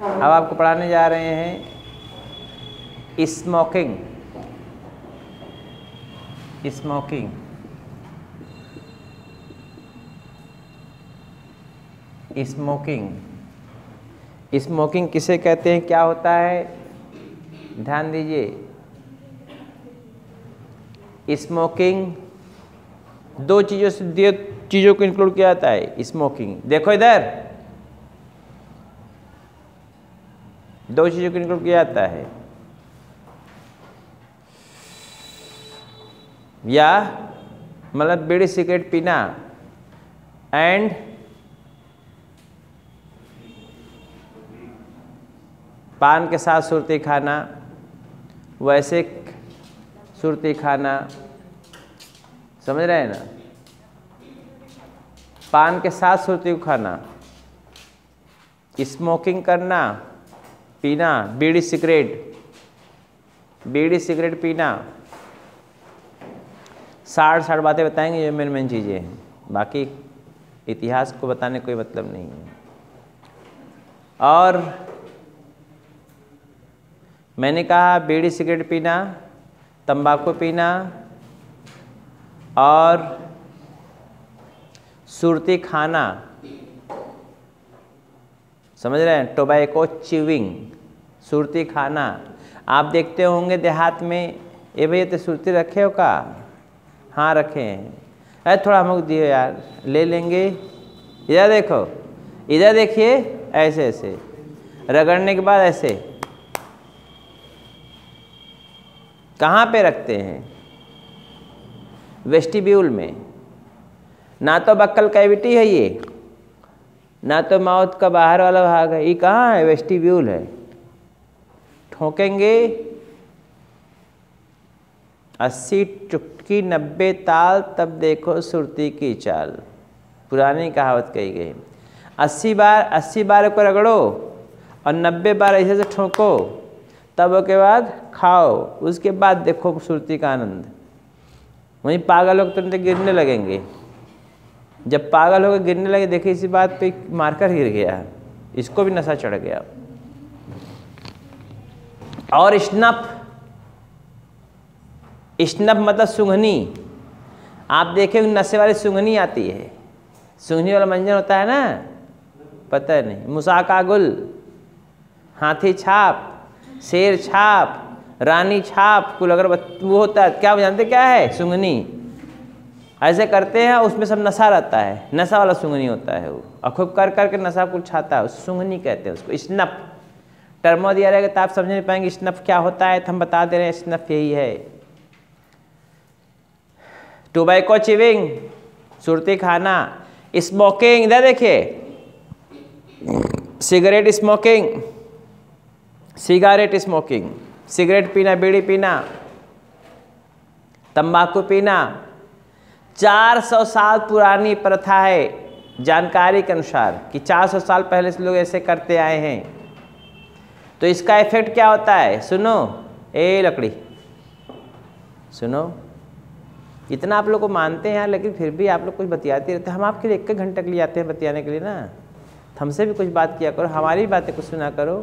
अब आपको पढ़ाने जा रहे हैं स्मोकिंग। स्मोकिंग स्मोकिंग स्मोकिंग किसे कहते हैं, क्या होता है, ध्यान दीजिए। स्मोकिंग दो चीज़ों को इंक्लूड किया जाता है। स्मोकिंग देखो इधर, दो चीज़ों को इंक्लूड किया जाता है, या मतलब बीड़ी सिगरेट पीना एंड पान के साथ सुरती खाना, वैसे सुरती खाना, समझ रहे हैं ना, पान के साथ सुरती को खाना, स्मोकिंग करना, पीना, बीड़ी सिगरेट पीना। 60 बातें बताएंगे, ये मेन चीज़ें हैं, बाकी इतिहास को बताने कोई मतलब नहीं है। और मैंने कहा बीड़ी सिगरेट पीना, तंबाकू पीना और सुरती खाना, समझ रहे हैं, टोबैको च्यूइंग, सुरती खाना। आप देखते होंगे देहात में, ये भैया तो सुरती रखे हो का, हाँ रखे हैं, अरे थोड़ा हमको दियो यार, ले लेंगे। इधर देखो, इधर देखिए, ऐसे ऐसे रगड़ने के बाद ऐसे कहाँ पे रखते हैं, वेस्टिब्यूल में। ना तो बक्कल कैविटी है ये, ना तो माउथ का बाहर वाला भाग है, ये कहाँ है, वेस्टिब्यूल है। ठोकेंगे 80 चुटकी 90 ताल, तब देखो सुरती की चाल, पुरानी कहावत कही गई। 80 बार को रगड़ो और 90 बार ऐसे से ठोको, तब के बाद खाओ, उसके बाद देखो सुरती का आनंद। वहीं पागल लोग तुरंत गिरने लगेंगे, जब पागल होकर गिरने लगे, देखिए इसी बात पे मारकर गिर गया, इसको भी नशा चढ़ गया। और स्नफ मतलब सूंघनी। आप देखें नशे वाली सूंघनी आती है, सूंघनी वाला मंजन होता है ना, पता नहीं, मुसाका गुल, हाथी छाप, शेर छाप, रानी छाप, कुल अगर वो होता है, क्या जानते क्या है, सूंघनी। ऐसे करते हैं, उसमें सब नशा रहता है, नशा वाला सूंघनी होता है वो, और खूब कर करके नशा कुल छाता है, सूंघनी कहते हैं उसको। स्नफ टर्मो दिया रहेगा तो आप समझ नहीं पाएंगे स्नफ क्या होता है, तो हम बता दे रहे हैं स्नफ यही है। टोबैको च्यूइंग, सुरती खाना। स्मोकिंग, इधर देखिए, सिगरेट स्मोकिंग, सिगरेट पीना, बीड़ी पीना, तंबाकू पीना। 400 साल पुरानी प्रथा है जानकारी के अनुसार, कि 400 साल पहले से लोग ऐसे करते आए हैं। तो इसका इफेक्ट क्या होता है, सुनो, ए लकड़ी सुनो, इतना आप लोग को मानते हैं यार, लेकिन फिर भी आप लोग कुछ बतियाते रहते हैं। हम आपके लिए 1 घंटे के लिए आते हैं बतियाने के लिए ना, हमसे भी कुछ बात किया करो, हमारी बातें कुछ सुना करो।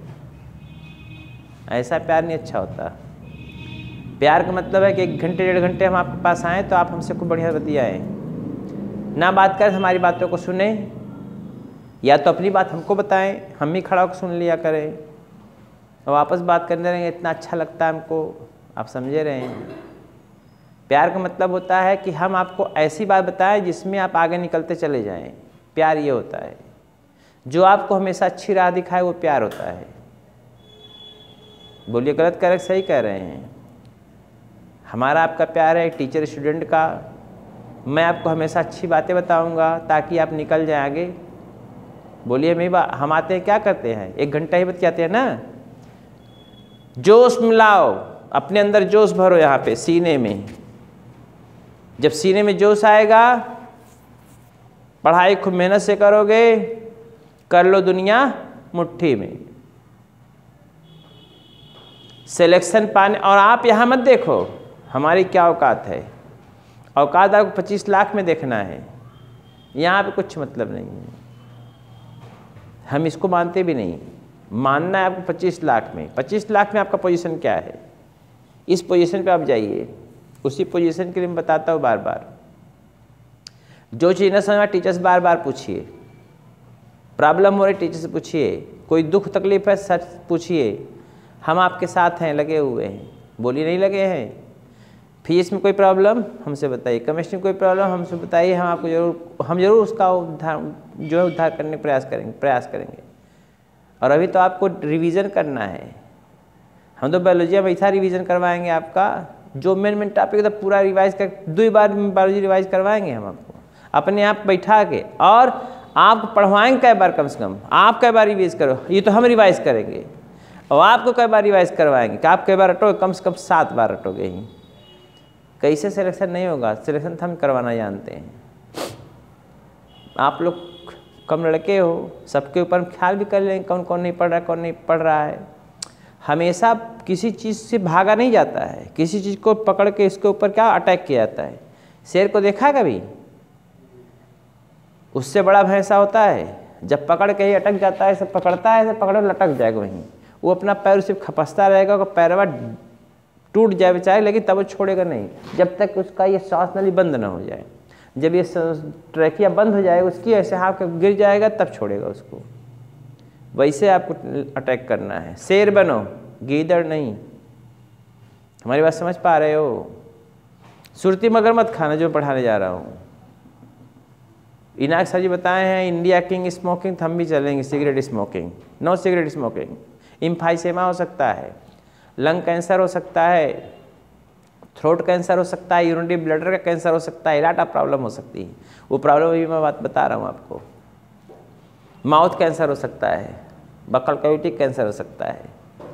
ऐसा प्यार नहीं अच्छा होता। प्यार का मतलब है कि 1 घंटे 1.5 घंटे हम आपके पास आएँ तो आप हमसे खूब बढ़िया बतियाएँ, ना बात करें हमारी बातों को सुने, या तो अपनी बात हमको बताएं, हम ही खड़ा होकर सुन लिया करें और वापस बात करने रहेंगे, इतना अच्छा लगता है हमको। आप समझे रहे हैं, प्यार का मतलब होता है कि हम आपको ऐसी बात बताएं जिसमें आप आगे निकलते चले जाएं। प्यार ये होता है, जो आपको हमेशा अच्छी राह दिखाए वो प्यार होता है। बोलिए गलत कह रहे, सही कह रहे हैं। हमारा आपका प्यार है टीचर स्टूडेंट का, मैं आपको हमेशा अच्छी बातें बताऊंगा ताकि आप निकल जाएं आगे। बोलिए मेरी बात, हम आते हैं क्या करते हैं, 1 घंटा ही बतियाते हैं ना। जोश मिलाओ, अपने अंदर जोश भरो, यहाँ पे सीने में। जब सीने में जोश आएगा, पढ़ाई खूब मेहनत से करोगे, कर लो दुनिया मुट्ठी में। सिलेक्शन पाने, और आप यहाँ मत देखो हमारी क्या औकात है, औकात आपको 25 लाख में देखना है, यहाँ पे कुछ मतलब नहीं है, हम इसको मानते भी नहीं। मानना है आपको 25 लाख में। 25 लाख में आपका पोजीशन क्या है, इस पोजीशन पे आप जाइए। उसी पोजीशन के लिए मैं बताता हूँ बार बार। जो चीज़ न समझ टीचर से बार बार पूछिए, प्रॉब्लम हो रही टीचर से पूछिए, कोई दुख तकलीफ है सच पूछिए, हम आपके साथ हैं, लगे हुए हैं। बोलिए नहीं लगे हैं। फिजिक्स में कोई प्रॉब्लम हमसे बताइए, केमिस्ट्री में कोई प्रॉब्लम हमसे बताइए, हम जरूर उसका उद्धार करने का प्रयास करेंगे। और अभी तो आपको रिवीजन करना है। हम तो बायोलॉजी में ऐसा रिवीजन करवाएंगे आपका, जो मेन टॉपिक तो पूरा रिवाइज कर, 2 बार बायोलॉजी रिवाइज करवाएंगे हम आपको अपने आप बैठा के। और आपको पढ़वाएंगे कई बार, कम से कम आप कई बार रिवाइज करो, ये तो हम रिवाइज करेंगे। और आपको कई बार रिवाइज करवाएंगे कि आप कई बार रटोगे, कम से कम 7 बार रटोगे ही। कैसे सिलेक्शन नहीं होगा, सिलेक्शन तो हम करवाना जानते हैं। आप लोग कम लड़के हो, सबके ऊपर ख्याल भी कर लेंगे कौन कौन नहीं पढ़ रहा है, कौन नहीं पढ़ रहा है। हमेशा किसी चीज़ से भागा नहीं जाता है, किसी चीज़ को पकड़ के इसके ऊपर क्या अटैक किया जाता है। शेर को देखा है कभी? उससे बड़ा भैंसा होता है, जब पकड़ के ही अटक जाता है, सब पकड़ता है, सब पकड़ो लटक जाएगा वहीं। वो अपना पैर सिर्फ खपसता रहेगा, पैरवा टूट जाए बेचारे, लेकिन तब वो छोड़ेगा नहीं जब तक उसका ये सांस नली बंद ना हो जाए। जब ये ट्रैकिया बंद हो जाएगा उसकी, ऐसे हाथ गिर जाएगा तब छोड़ेगा उसको। वैसे आपको अटैक करना है। शेर बनो, गीदड़ नहीं। हमारी बात समझ पा रहे हो? सुरती मगर मत खाना, जो पढ़ाने जा रहा हूँ। इनाक सर जी बताए हैं इंडिया किंग स्मोकिंग, तो हम भी चलेंगे cigarette smoking. No cigarette smoking. Emphysema हो सकता है, लंग कैंसर हो सकता है, थ्रोट कैंसर हो सकता है, यूरिनरी ब्लडर का कैंसर हो सकता है, इलाटा प्रॉब्लम हो सकती है। वो प्रॉब्लम भी मैं बात बता रहा हूँ आपको। माउथ कैंसर हो सकता है, बकल कैविटी कैंसर हो सकता है।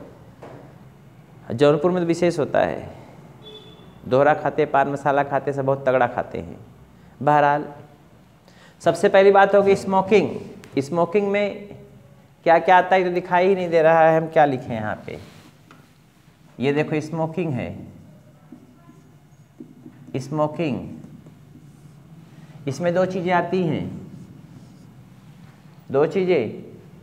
जौनपुर में तो विशेष होता है, दोहरा खाते, पान मसाला खाते, सब बहुत तगड़ा खाते हैं। बहरहाल सबसे पहली बात होगी स्मोकिंग। स्मोकिंग में क्या क्या आता है तो दिखाई ही नहीं दे रहा है, हम क्या लिखे यहाँ पे। ये देखो स्मोकिंग है, स्मोकिंग। इसमें 2 चीज़ें आती हैं, 2 चीज़ें।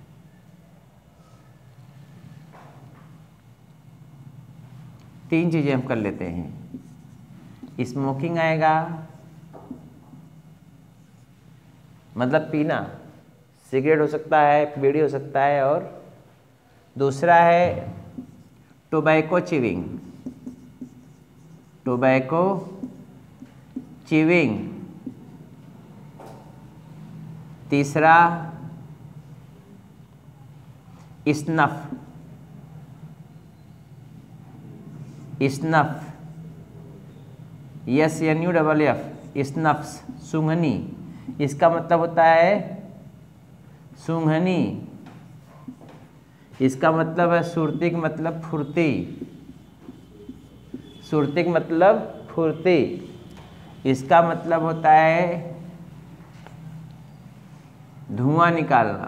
तीन चीज़ें हम कर लेते हैं। स्मोकिंग आएगा मतलब पीना, सिगरेट हो सकता है, बीड़ी हो सकता है, और दूसरा है टोबैको चिविंग। Tobacco chewing. तीसरा स्नफ। स्नफ, SNUFF, स्नफ्स, सूंघनी। इसका मतलब होता है सूंघनी। इसका मतलब है सुरतिक मतलब फुर्ती, सुरतिक मतलब फुर्ती। इसका मतलब होता है धुआं निकालना,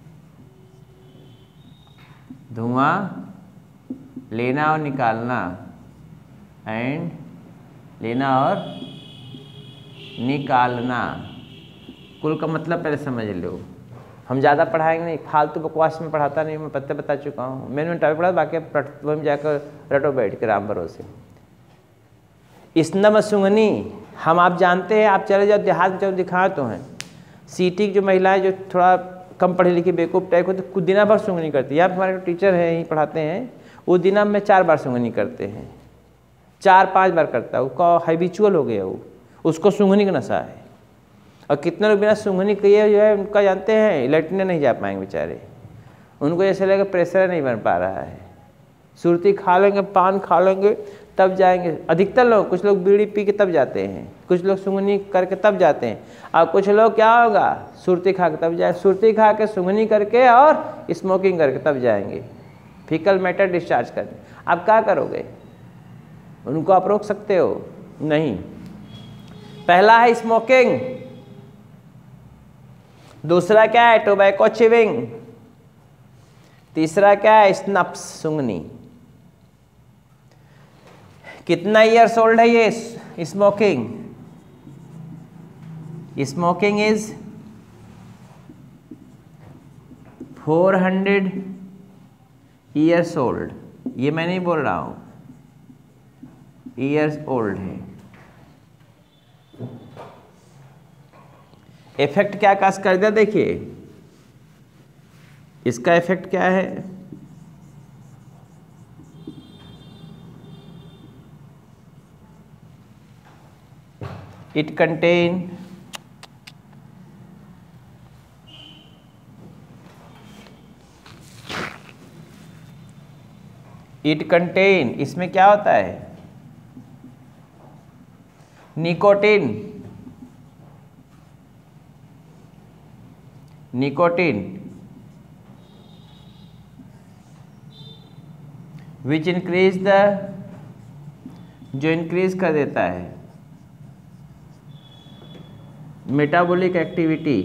धुआं लेना और निकालना, एंड लेना और निकालना। कुल का मतलब पहले समझ लो। हम ज़्यादा पढ़ाएंगे नहीं, फालतू बकवास में पढ़ाता नहीं, मैं पत्ते बता चुका हूँ। मैंने टॉपिक पढ़ा, बाकी वही में जाकर रटो बैठ के राम भरोसे। स्नम सूंघनी हम आप जानते हैं, आप चले जाओ देहात में, चलो दिखा तो हैं। सिटी की जो महिलाएं जो थोड़ा कम पढ़ी लिखी बेवकूफ़ टाइप होती, कुछ दिना भर सूंघनी करती है। यहाँ हमारे टीचर हैं यहीं पढ़ाते हैं, वो दिना में 4 बार सूंघनी करते हैं, 4-5 बार करता है। उसका हैबिचुअल हो गया वो, उसको सूंघनी का नशा है। और कितने लोग बिना सूंघनी किए जो है उनका जानते हैं लेटने नहीं जा पाएंगे बेचारे, उनको जैसे लगेगा प्रेशर नहीं बन पा रहा है। सुरती खा लेंगे, पान खा लेंगे तब जाएंगे अधिकतर लोग। कुछ लोग बीड़ी पी के तब जाते हैं, कुछ लोग सूंघनी करके तब जाते हैं, और कुछ लोग क्या होगा सुरती खा के तब जाए, सुरती खा के सूंघनी करके और स्मोकिंग करके तब जाएंगे फीकल मैटर डिस्चार्ज करने। आप क्या करोगे? उनको आप रोक सकते हो? नहीं। पहला है स्मोकिंग, दूसरा क्या है टोबैको चिविंग, तीसरा क्या है स्नफ्स सूंघनी। कितना ईयर्स ओल्ड है ये smoking? Smoking is 400 years old, ये मैं नहीं बोल रहा हूँ, ईयर्स ओल्ड है। इफेक्ट क्या काज कर दिया, देखिए इसका इफेक्ट क्या है, इट कंटेन इसमें क्या होता है, निकोटिन, विच इंक्रीज द, जो इंक्रीज कर देता है metabolic activity,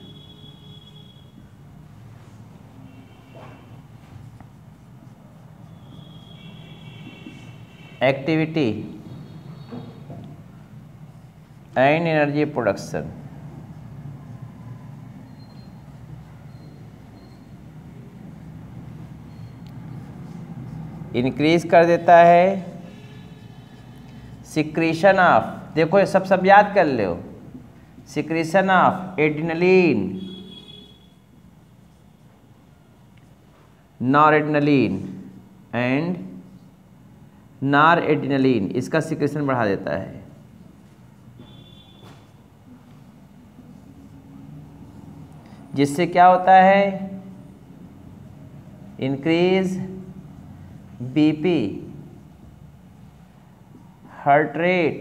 and energy production. Increase कर देता है सिक्रीशन ऑफ, देखो ये सब याद कर लो, secretion of adrenaline, noradrenaline and noradrenaline, इसका सिक्रीशन बढ़ा देता है। जिससे क्या होता है, increase BP, heart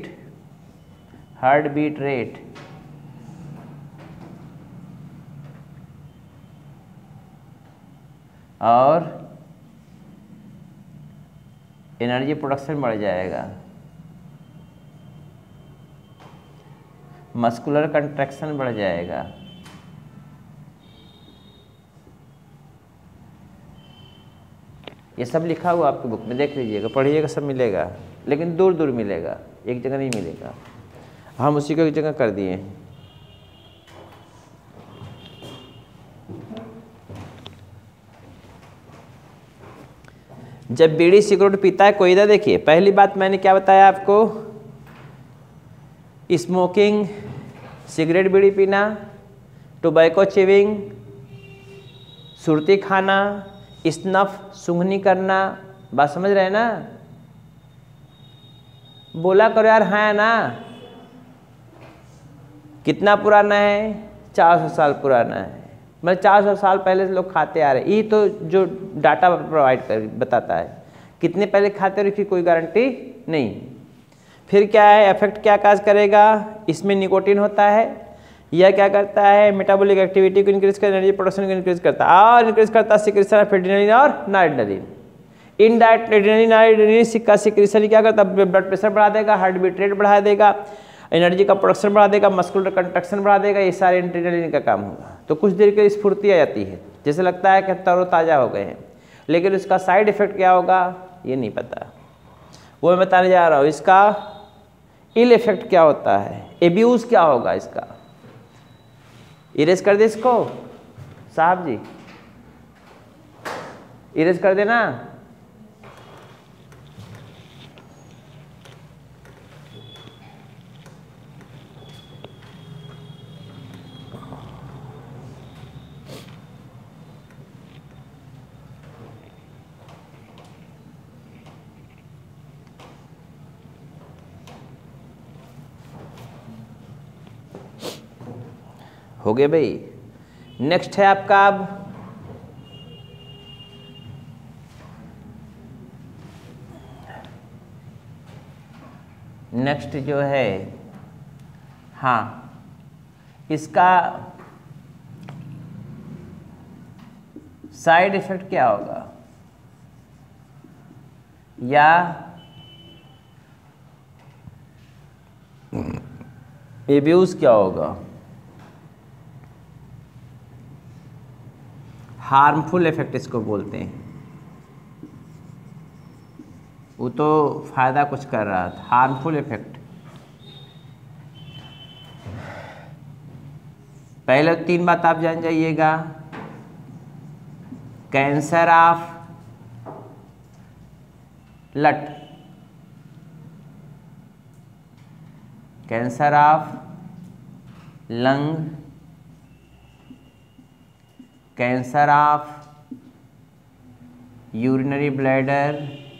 beat rate, और एनर्जी प्रोडक्शन बढ़ जाएगा, मस्कुलर कंट्रैक्शन बढ़ जाएगा। ये सब लिखा हुआ आपकी बुक में, देख लीजिएगा, पढ़िएगा, सब मिलेगा, लेकिन दूर दूर मिलेगा, एक जगह नहीं मिलेगा। हम उसी को एक जगह कर दिए हैं। जब बीड़ी सिगरेट पीता है कोई, इधर देखिए, पहली बात मैंने क्या बताया आपको, स्मोकिंग, सिगरेट बीड़ी पीना, टोबैको चिविंग, सुरती खाना, स्नफ, सूंघनी करना, बात समझ रहे हैं ना, बोला करो यार, हाँ ना, कितना पुराना है, 400 साल पुराना है, मतलब 400 साल पहले से लोग खाते आ रहे हैं। ये तो जो डाटा प्रोवाइड कर बताता है, कितने पहले खाते रहे, इसकी कोई गारंटी नहीं। फिर क्या है, इफेक्ट क्या काज करेगा, इसमें निकोटिन होता है, यह क्या करता है, मेटाबॉलिक एक्टिविटी को इंक्रीज करता है, एनर्जी प्रोडक्शन को इंक्रीज करता है, और इंक्रीज करता है सिक्रीशन ऑफ एड्रेनलिन और नॉरएड्रेनलिन। इनडायरेक्ट एड्रेनलिन और एड्रेनलिन का सिक्रीशन क्या करता है, ब्लड प्रेशर बढ़ा देगा, हार्ट बीट रेट बढ़ा देगा, एनर्जी का प्रोडक्शन बढ़ा देगा, मस्कुलर कंट्रैक्शन बढ़ा देगा, ये सारे एड्रेनलिन का काम होगा। तो कुछ देर के लिए स्फूर्ति आ जाती है, जैसे लगता है कि तरोताज़ा हो गए हैं, लेकिन उसका साइड इफेक्ट क्या होगा ये नहीं पता, वो मैं बताने जा रहा हूँ। इसका इल इफेक्ट क्या होता है, एब्यूज़ क्या होगा इसका। इरेज कर दे इसको साहब जी, इरेज कर देना। हो गए भाई। नेक्स्ट है आपका, अब नेक्स्ट जो है, हाँ, इसका साइड इफेक्ट क्या होगा, या एब्यूज क्या होगा, हार्मफुल इफेक्ट इसको बोलते हैं। वो तो फायदा कुछ कर रहा था, हार्मफुल इफेक्ट। पहले 3 बात आप जान जाइएगा, कैंसर ऑफ लट, cancer of lung, cancer of urinary bladder,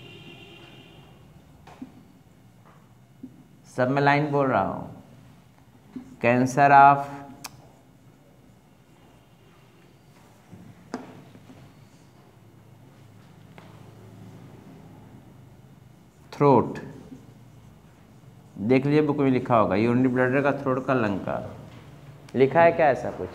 सब में लाइन बोल रहा हूं, कैंसर ऑफ थ्रोट, देख लीजिए बुक में लिखा होगा, यूरिनरी ब्लैडर का, थ्रोट का, लंग का, लिखा है क्या? ऐसा कुछ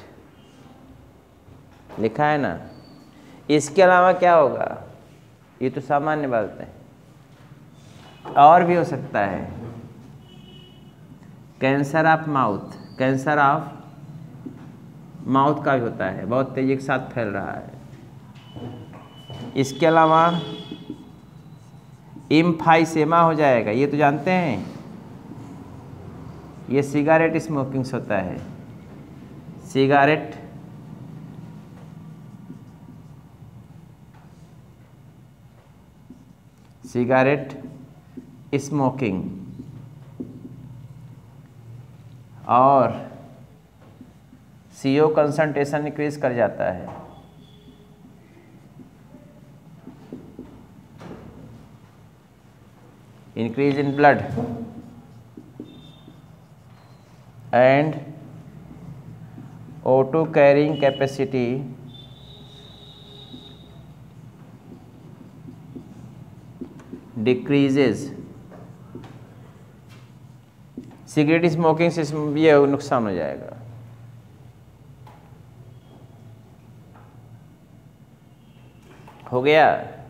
लिखा है ना। इसके अलावा क्या होगा? ये तो सामान्य बात है, और भी हो सकता है, cancer of mouth, cancer of mouth का भी होता है, बहुत तेजी के साथ फैल रहा है। इसके अलावा एम्फाइसेमा हो जाएगा, ये तो जानते हैं, ये सिगारेट स्मोकिंग से होता है, सिगारेट स्मोकिंग, और CO कंसंट्रेशन इंक्रीज कर जाता है। Increase in blood and O2 carrying capacity decreases. Cigarette smoking से ये नुकसान हो जाएगा। हो गया।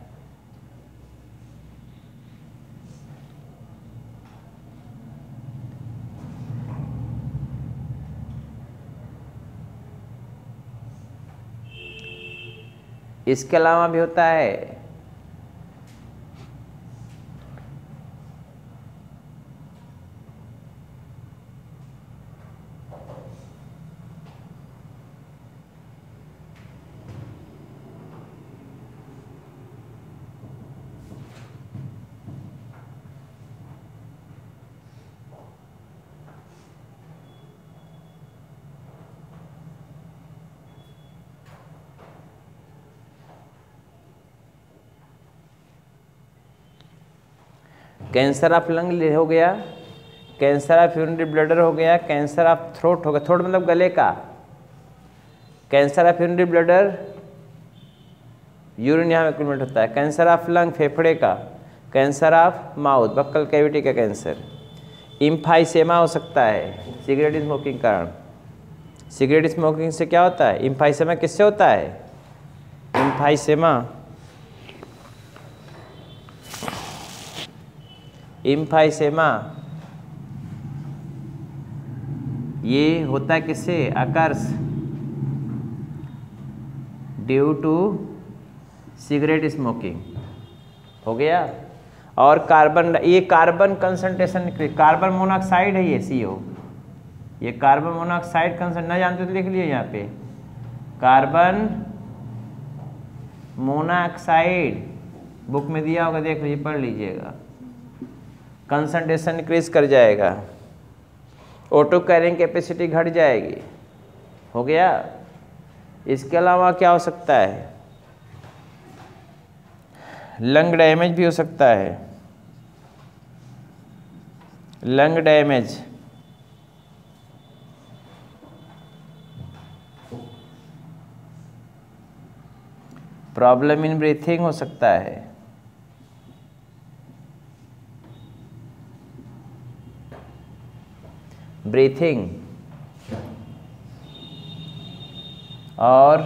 इसके अलावा भी होता है कैंसर ऑफ लंग हो गया, कैंसर ऑफ यूरिनरी ब्लैडर हो गया, कैंसर ऑफ थ्रोट हो गया, थ्रोट मतलब गले का, cancer of urinary bladder urine यहाँ में एक्यूमुलेट होता है, कैंसर ऑफ लंग फेफड़े का, cancer of mouth buccal cavity का कैंसर, इम्फाइसेमा हो सकता है सिगरेट स्मोकिंग कारण। सिगरेट स्मोकिंग से क्या होता है? इम्फाइसेमा किससे होता है? इम्फाइसेमा ये होता है किससे? Occurs due to cigarette smoking. हो गया। और कार्बन, ये कार्बन कंसंट्रेशन, कार्बन मोनोऑक्साइड है ये CO, ये कार्बन मोनोऑक्साइड कंसंट्रेशन ना जानते तो लिख लिए यहाँ पे, कार्बन मोनोऑक्साइड बुक में दिया होगा, देख लीजिए, पढ़ लीजिएगा। कंसंट्रेशन इंक्रीज कर जाएगा, ऑटो कैरिंग कैपेसिटी घट जाएगी। हो गया। इसके अलावा क्या हो सकता है? लंग डैमेज भी हो सकता है, lung damage, problem in breathing हो सकता है, ब्रीथिंग, और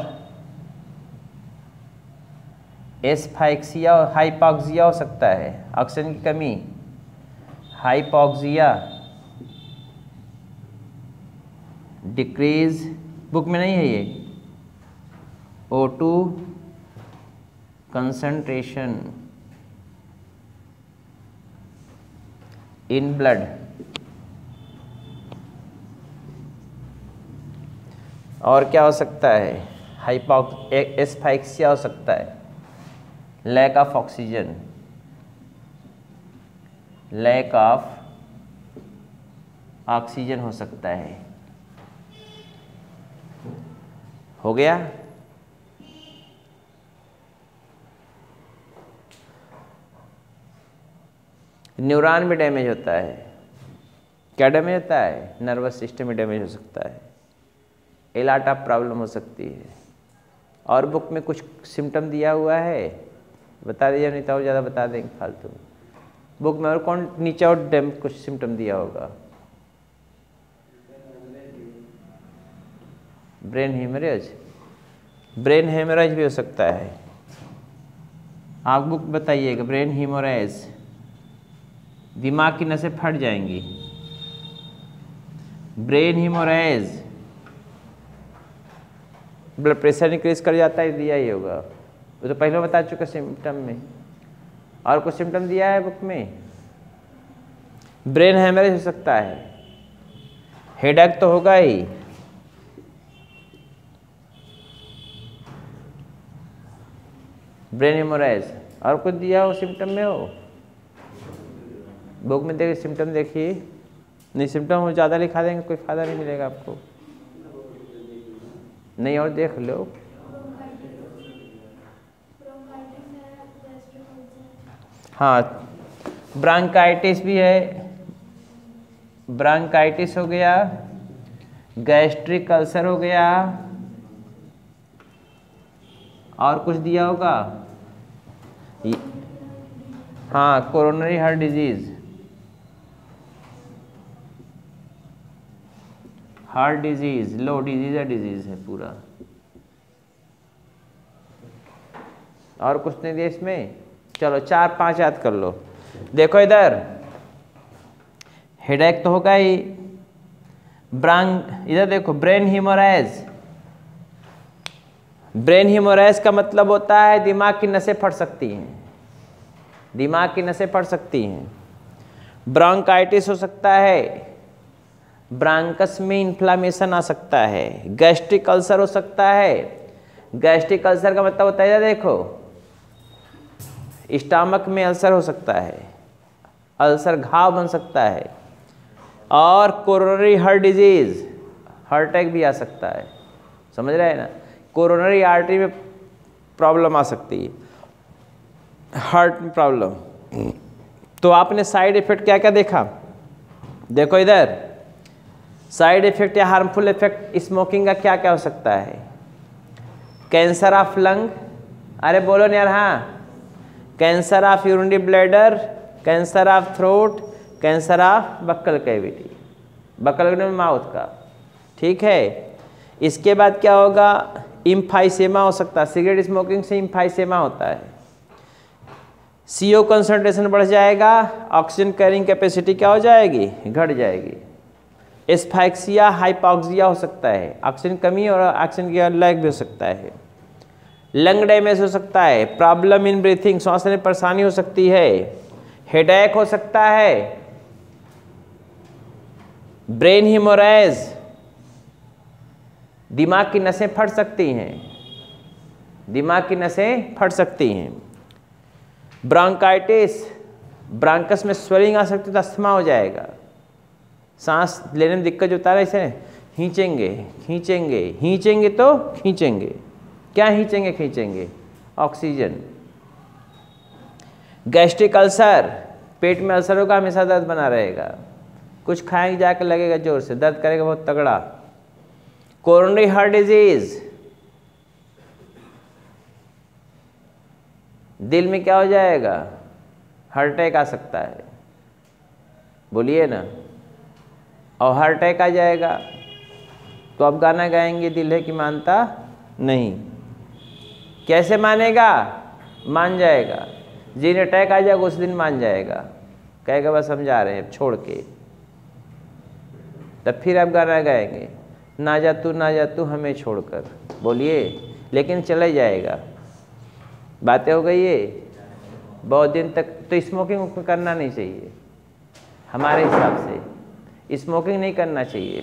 एस्फाइक्सिया और हाइपॉक्सिया हो सकता है, ऑक्सीजन की कमी, हाइपॉक्सिया, डिक्रीज, बुक में नहीं है ये, O2 कंसंट्रेशन इन ब्लड, और क्या हो सकता है? एस्फाइक्सिया हो सकता है, lack of oxygen, lack of oxygen हो सकता है। हो गया। न्यूरॉन में डैमेज होता है। क्या डैमेज होता है? नर्वस सिस्टम में डैमेज हो सकता है। ए लॉट ऑफ प्रॉब्लम हो सकती है। और बुक में कुछ सिम्टम दिया हुआ है, बता दीजिए, नहीं तो और ज़्यादा बता देंगे फालतू। बुक में और कौन नीचे और कुछ सिम्टम दिया होगा? ब्रेन हेमरेज, ब्रेन हेमरेज भी हो सकता है। आप बुक बताइएगा। ब्रेन हेमरेज, दिमाग की नसें फट जाएंगी। Brain haemorrhage, blood pressure increase कर जाता है, दिया ही होगा। वो तो पहले बता चुका सिम्टम में। और कुछ सिम्टम दिया है बुक में? ब्रेन हेमरेज हो सकता है। हेडेक तो होगा ही। ब्रेन हेमरेज, और कुछ दिया हो सिम्टम में? हो बुक में देखिए, सिम्टम देखिए। नहीं, सिम्टम वो ज़्यादा लिखा देंगे, कोई फ़ायदा नहीं मिलेगा आपको। नहीं, और देख लो। हाँ, ब्रांकाइटिस भी है। ब्रांकाइटिस हो गया, गैस्ट्रिक अल्सर हो गया, और कुछ दिया होगा। हाँ, coronary heart disease, heart disease, लो डिजीज है, डिजीज है पूरा। और कुछ नहीं दिया इसमें। चलो 4-5 याद कर लो। देखो इधर, हेडेक तो होगा ही। इधर देखो, ब्रेन हेमोरेज। ब्रेन हेमोरेज का मतलब होता है दिमाग की नसें फट सकती हैं। दिमाग की नसें फट सकती हैं। ब्रोंकाइटिस हो सकता है, ब्रांकस में इन्फ्लामेशन आ सकता है। गैस्ट्रिक अल्सर हो सकता है। गैस्ट्रिक अल्सर का मतलब होता है, देखो, स्टमक में अल्सर हो सकता है, अल्सर घाव बन सकता है। और coronary heart disease, heart attack भी आ सकता है। समझ रहे हैं ना? कोरोनरी आर्टरी में प्रॉब्लम आ सकती है, हार्ट में प्रॉब्लम। तो आपने साइड इफेक्ट क्या क्या देखा? देखो इधर, साइड इफेक्ट या हार्मफुल इफेक्ट स्मोकिंग का क्या क्या हो सकता है? कैंसर ऑफ लंग, अरे बोलो न यार, हाँ। Cancer of urinary bladder, cancer of throat, cancer of buccal cavity, buccal में माउथ का, ठीक है। इसके बाद क्या होगा? इम्फाइसेमा हो सकता है। सिगरेट स्मोकिंग से इम्फाइसेमा होता है। CO कंसंट्रेशन बढ़ जाएगा, ऑक्सीजन कैरिंग कैपेसिटी क्या हो जाएगी? घट जाएगी। एस्फाइक्सिया, हाइपॉक्सिया हो सकता है, ऑक्सीजन कमी और ऑक्सीजन की लैग भी हो सकता है। लंग डैमेज हो सकता है, प्रॉब्लम इन ब्रीथिंग, सांस लेने में परेशानी हो सकती है, हेडेक हो सकता है, ब्रेन हेमोरेज, दिमाग की नसें फट सकती हैं, दिमाग की नसें फट सकती हैं। ब्रोंकाइटिस, ब्रांकस में स्वेलिंग आ सकती है, तो अस्थमा हो जाएगा। सांस लेने में दिक्कत होता है, इसे खींचेंगे खींचेंगे खींचेंगे तो खींचेंगे, क्या खींचेंगे? खींचेंगे ऑक्सीजन। गैस्ट्रिक अल्सर, पेट में अल्सर होगा, हमेशा दर्द बना रहेगा, कुछ खाएंगे जाकर लगेगा जोर से, दर्द करेगा बहुत तगड़ा। कोरोनरी हार्ट डिजीज, दिल में क्या हो जाएगा? हार्ट अटैक आ सकता है, बोलिए ना। और हार्ट अटैक आ जाएगा तो अब गाना गाएंगे, दिल है कि मानता नहीं। कैसे मानेगा? मान जाएगा। जिन अटैक आ जाएगा उस दिन मान जाएगा, कहेगा बस हम जा रहे हैं छोड़ के। तब फिर आप गाना गाएंगे, ना जा तू हमें छोड़कर, बोलिए, लेकिन चला जाएगा। बातें हो गई है बहुत दिन तक। तो स्मोकिंग करना नहीं चाहिए हमारे हिसाब से, स्मोकिंग नहीं करना चाहिए।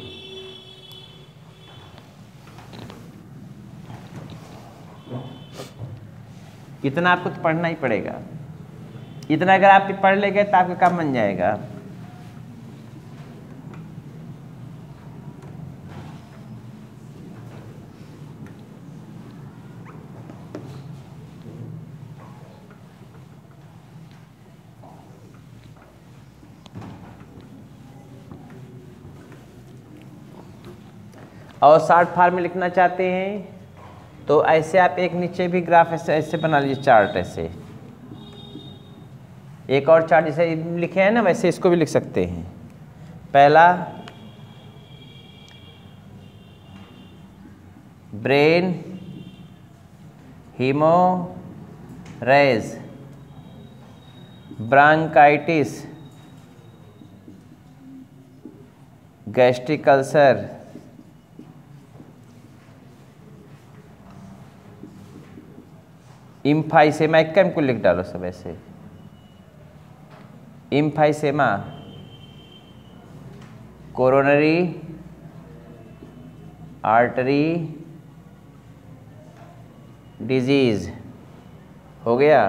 इतना आपको तो पढ़ना ही पड़ेगा। इतना अगर आप पढ़ लेंगे तो आपका काम बन जाएगा। और शॉर्ट फॉर्म में लिखना चाहते हैं तो ऐसे आप एक नीचे भी ग्राफ ऐसे बना लीजिए, चार्ट ऐसे एक और चार्ट जैसे लिखे हैं ना वैसे इसको भी लिख सकते हैं। पहला brain haemorrhage, bronchitis, gastric ulcer, emphysema, एक को लिख डालो सब ऐसे, इम्फाइसेमा, कोरोनरी आर्टरी डिजीज हो गया।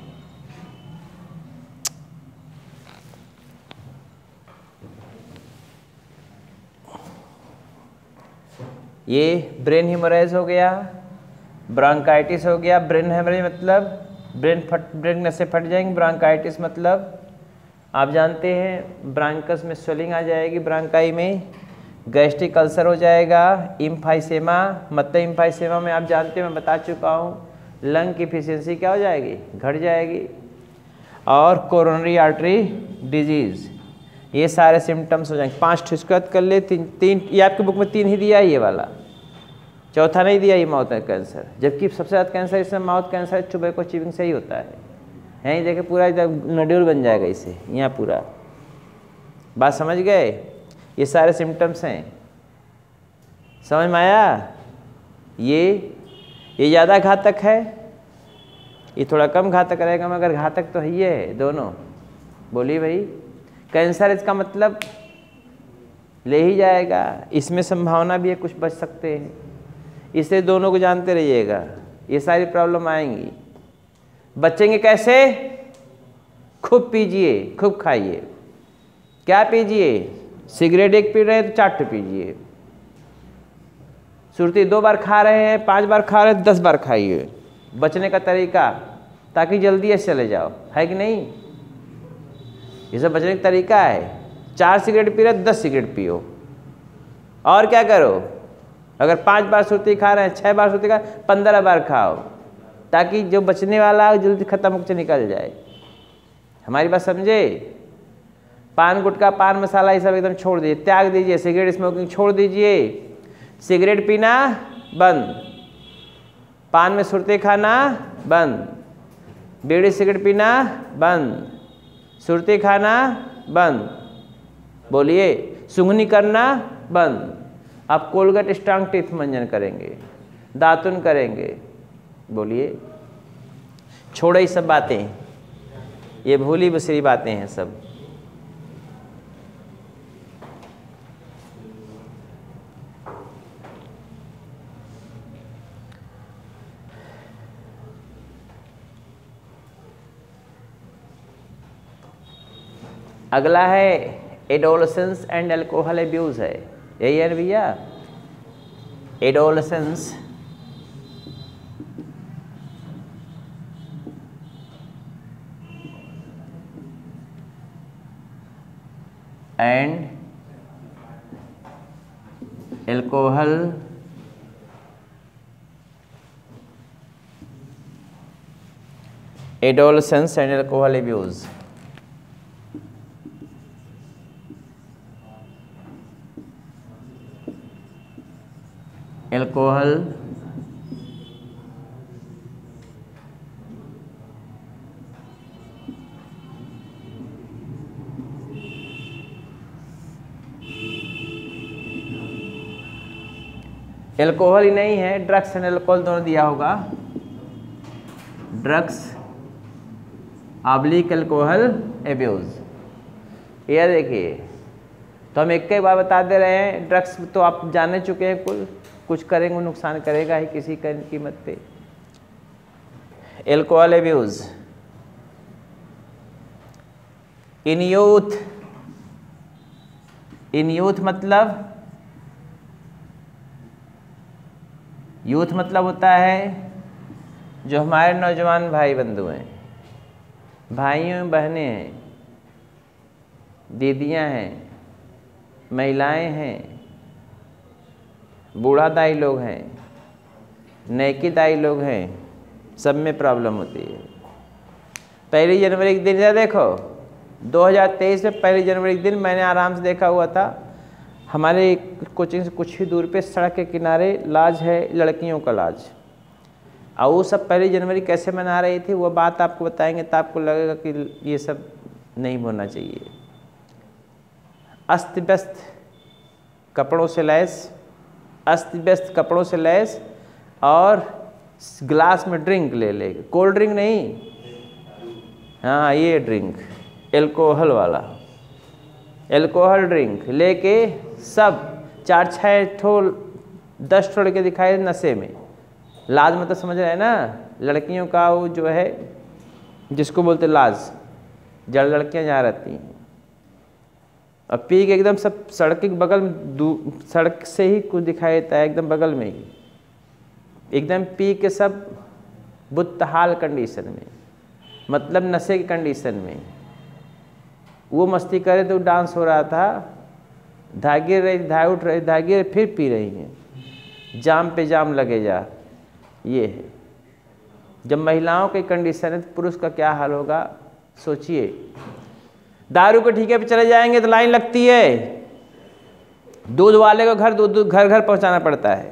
ये ब्रेन हेमोरेज हो गया, ब्रांकाइटिस हो गया। ब्रेन हेमोरेज मतलब ब्रेन नसें फट जाएंगी। ब्रांकाइटिस मतलब आप जानते हैं ब्रांकस में स्वेलिंग आ जाएगी, ब्रांकाई में। गैस्ट्रिक अल्सर हो जाएगा। इम्फाइसेमा मतलब इम्फाइसेमा में आप जानते हैं, मैं बता चुका हूँ, लंग की एफिशिएंसी क्या हो जाएगी, घट जाएगी। और कोरोनरी आर्टरी डिजीज़, ये सारे सिम्टम्स हो जाएंगे। 5 इसको याद कर ले। तीन ये आपकी बुक में 3 ही दिया है, ये वाला, चौथा नहीं दिया, ये माउथ कैंसर। जबकि सबसे ज़्यादा कैंसर इसमें माउथ कैंसर टोबैको च्यूइंग से ही होता है। यहीं देखिए पूरा एकदम नोड्यूल बन जाएगा इसे, यहाँ पूरा। बात समझ गए? ये सारे सिम्टम्स हैं, समझ में आया? ये ज़्यादा घातक है, ये थोड़ा कम घातक रहेगा, मगर घातक तो ही है दोनों। बोलिए भाई, कैंसर इसका मतलब ले ही जाएगा, इसमें संभावना भी है कुछ बच सकते हैं, इसलिए दोनों को जानते रहिएगा। ये सारी प्रॉब्लम आएंगी। बचेंगे कैसे? खूब पीजिए, खूब खाइए। क्या पीजिए? सिगरेट एक पी रहे हैं तो 4 पीजिए। सुरती 2 बार खा रहे हैं, 5 बार खा रहे हैं, 10 बार खाइए। बचने का तरीका, ताकि जल्दी ऐसे चले जाओ, है कि नहीं? ये सब बचने का तरीका है। 4 सिगरेट पी रहे 10 सिगरेट पियो। और क्या करो? अगर 5 बार सुरती खा रहे हैं, 6 बार सुरती खा, 15 बार खाओ, ताकि जो बचने वाला है जल्दी खत्म होकर निकल जाए। हमारी बात समझे? पान गुटखा, पान मसाला, ये सब एकदम छोड़ दीजिए, त्याग दीजिए। सिगरेट स्मोकिंग छोड़ दीजिए। सिगरेट पीना बंद, पान में सुरती खाना बंद, बीड़ी सिगरेट पीना बंद, सुरती खाना बंद। बोलिए, सूंघनी करना बंद। आप कोलगेट स्ट्रांग टीथ मंजन करेंगे, दातुन करेंगे। बोलिए, छोड़े ये सब बातें, ये भूली बिसरी बातें हैं सब। अगला है एडोलसेंस एंड अल्कोहल अब्यूज़ है। यही है भैया, adolescence and alcohol adolescence and alcohol abuse. Alcohol alcohol ही नहीं है, ड्रग्स एंड अल्कोहल दोनों दिया होगा। Drugs oblique alcohol abuse. ये देखिए, तो हम एक बार बता दे रहे हैं, ड्रग्स तो आप जाने चुके हैं, कुछ करेंगे नुकसान करेगा ही किसी का कीमत पे। Alcohol abuse in youth, in youth मतलब, यूथ मतलब होता है जो हमारे नौजवान भाई बंधु हैं, भाइयों बहनें हैं, दीदियां हैं, महिलाएं हैं, बूढ़ा दाई लोग हैं, नैकी दाई लोग हैं, सब में प्रॉब्लम होती है। 1 जनवरी के दिन देखो 2023 में 1 जनवरी के दिन मैंने आराम से देखा हुआ था, हमारे कोचिंग से कुछ ही दूर पे सड़क के किनारे लॉज है, लड़कियों का लॉज, और वो सब 1 जनवरी कैसे मना रही थी वो बात आपको बताएंगे तो आपको लगेगा कि ये सब नहीं होना चाहिए। अस्त व्यस्त कपड़ों से लैस, अस्त व्यस्त कपड़ों से लैस, और ग्लास में ड्रिंक ले ले, कोल्ड ड्रिंक नहीं, हाँ ये ड्रिंक एल्कोहल वाला, एल्कोहल ड्रिंक लेके सब 4-6 ठो 10 ठो लड़के दिखाए नशे में। लाज मतलब समझ रहे हैं ना, लड़कियों का वो जो है जिसको बोलते लाज, जड़ लड़कियां जहाँ रहती हैं, अब पी के एकदम सब सड़क के बगल में, सड़क से ही कुछ दिखाई देता है एकदम बगल में ही, एकदम पी के सब बुत्तहाल कंडीशन में, मतलब नशे की कंडीशन में वो मस्ती करे तो डांस हो रहा था, धागे रही, धागे उठ रही, धागे फिर पी रही हैं, जाम पे जाम लगे जा। ये है जब महिलाओं की कंडीशन है तो पुरुष का क्या हाल होगा सोचिए। दारू के ठेके पे चले जाएंगे तो लाइन लगती है, दूध वाले को दूध घर घर पहुंचाना पड़ता है,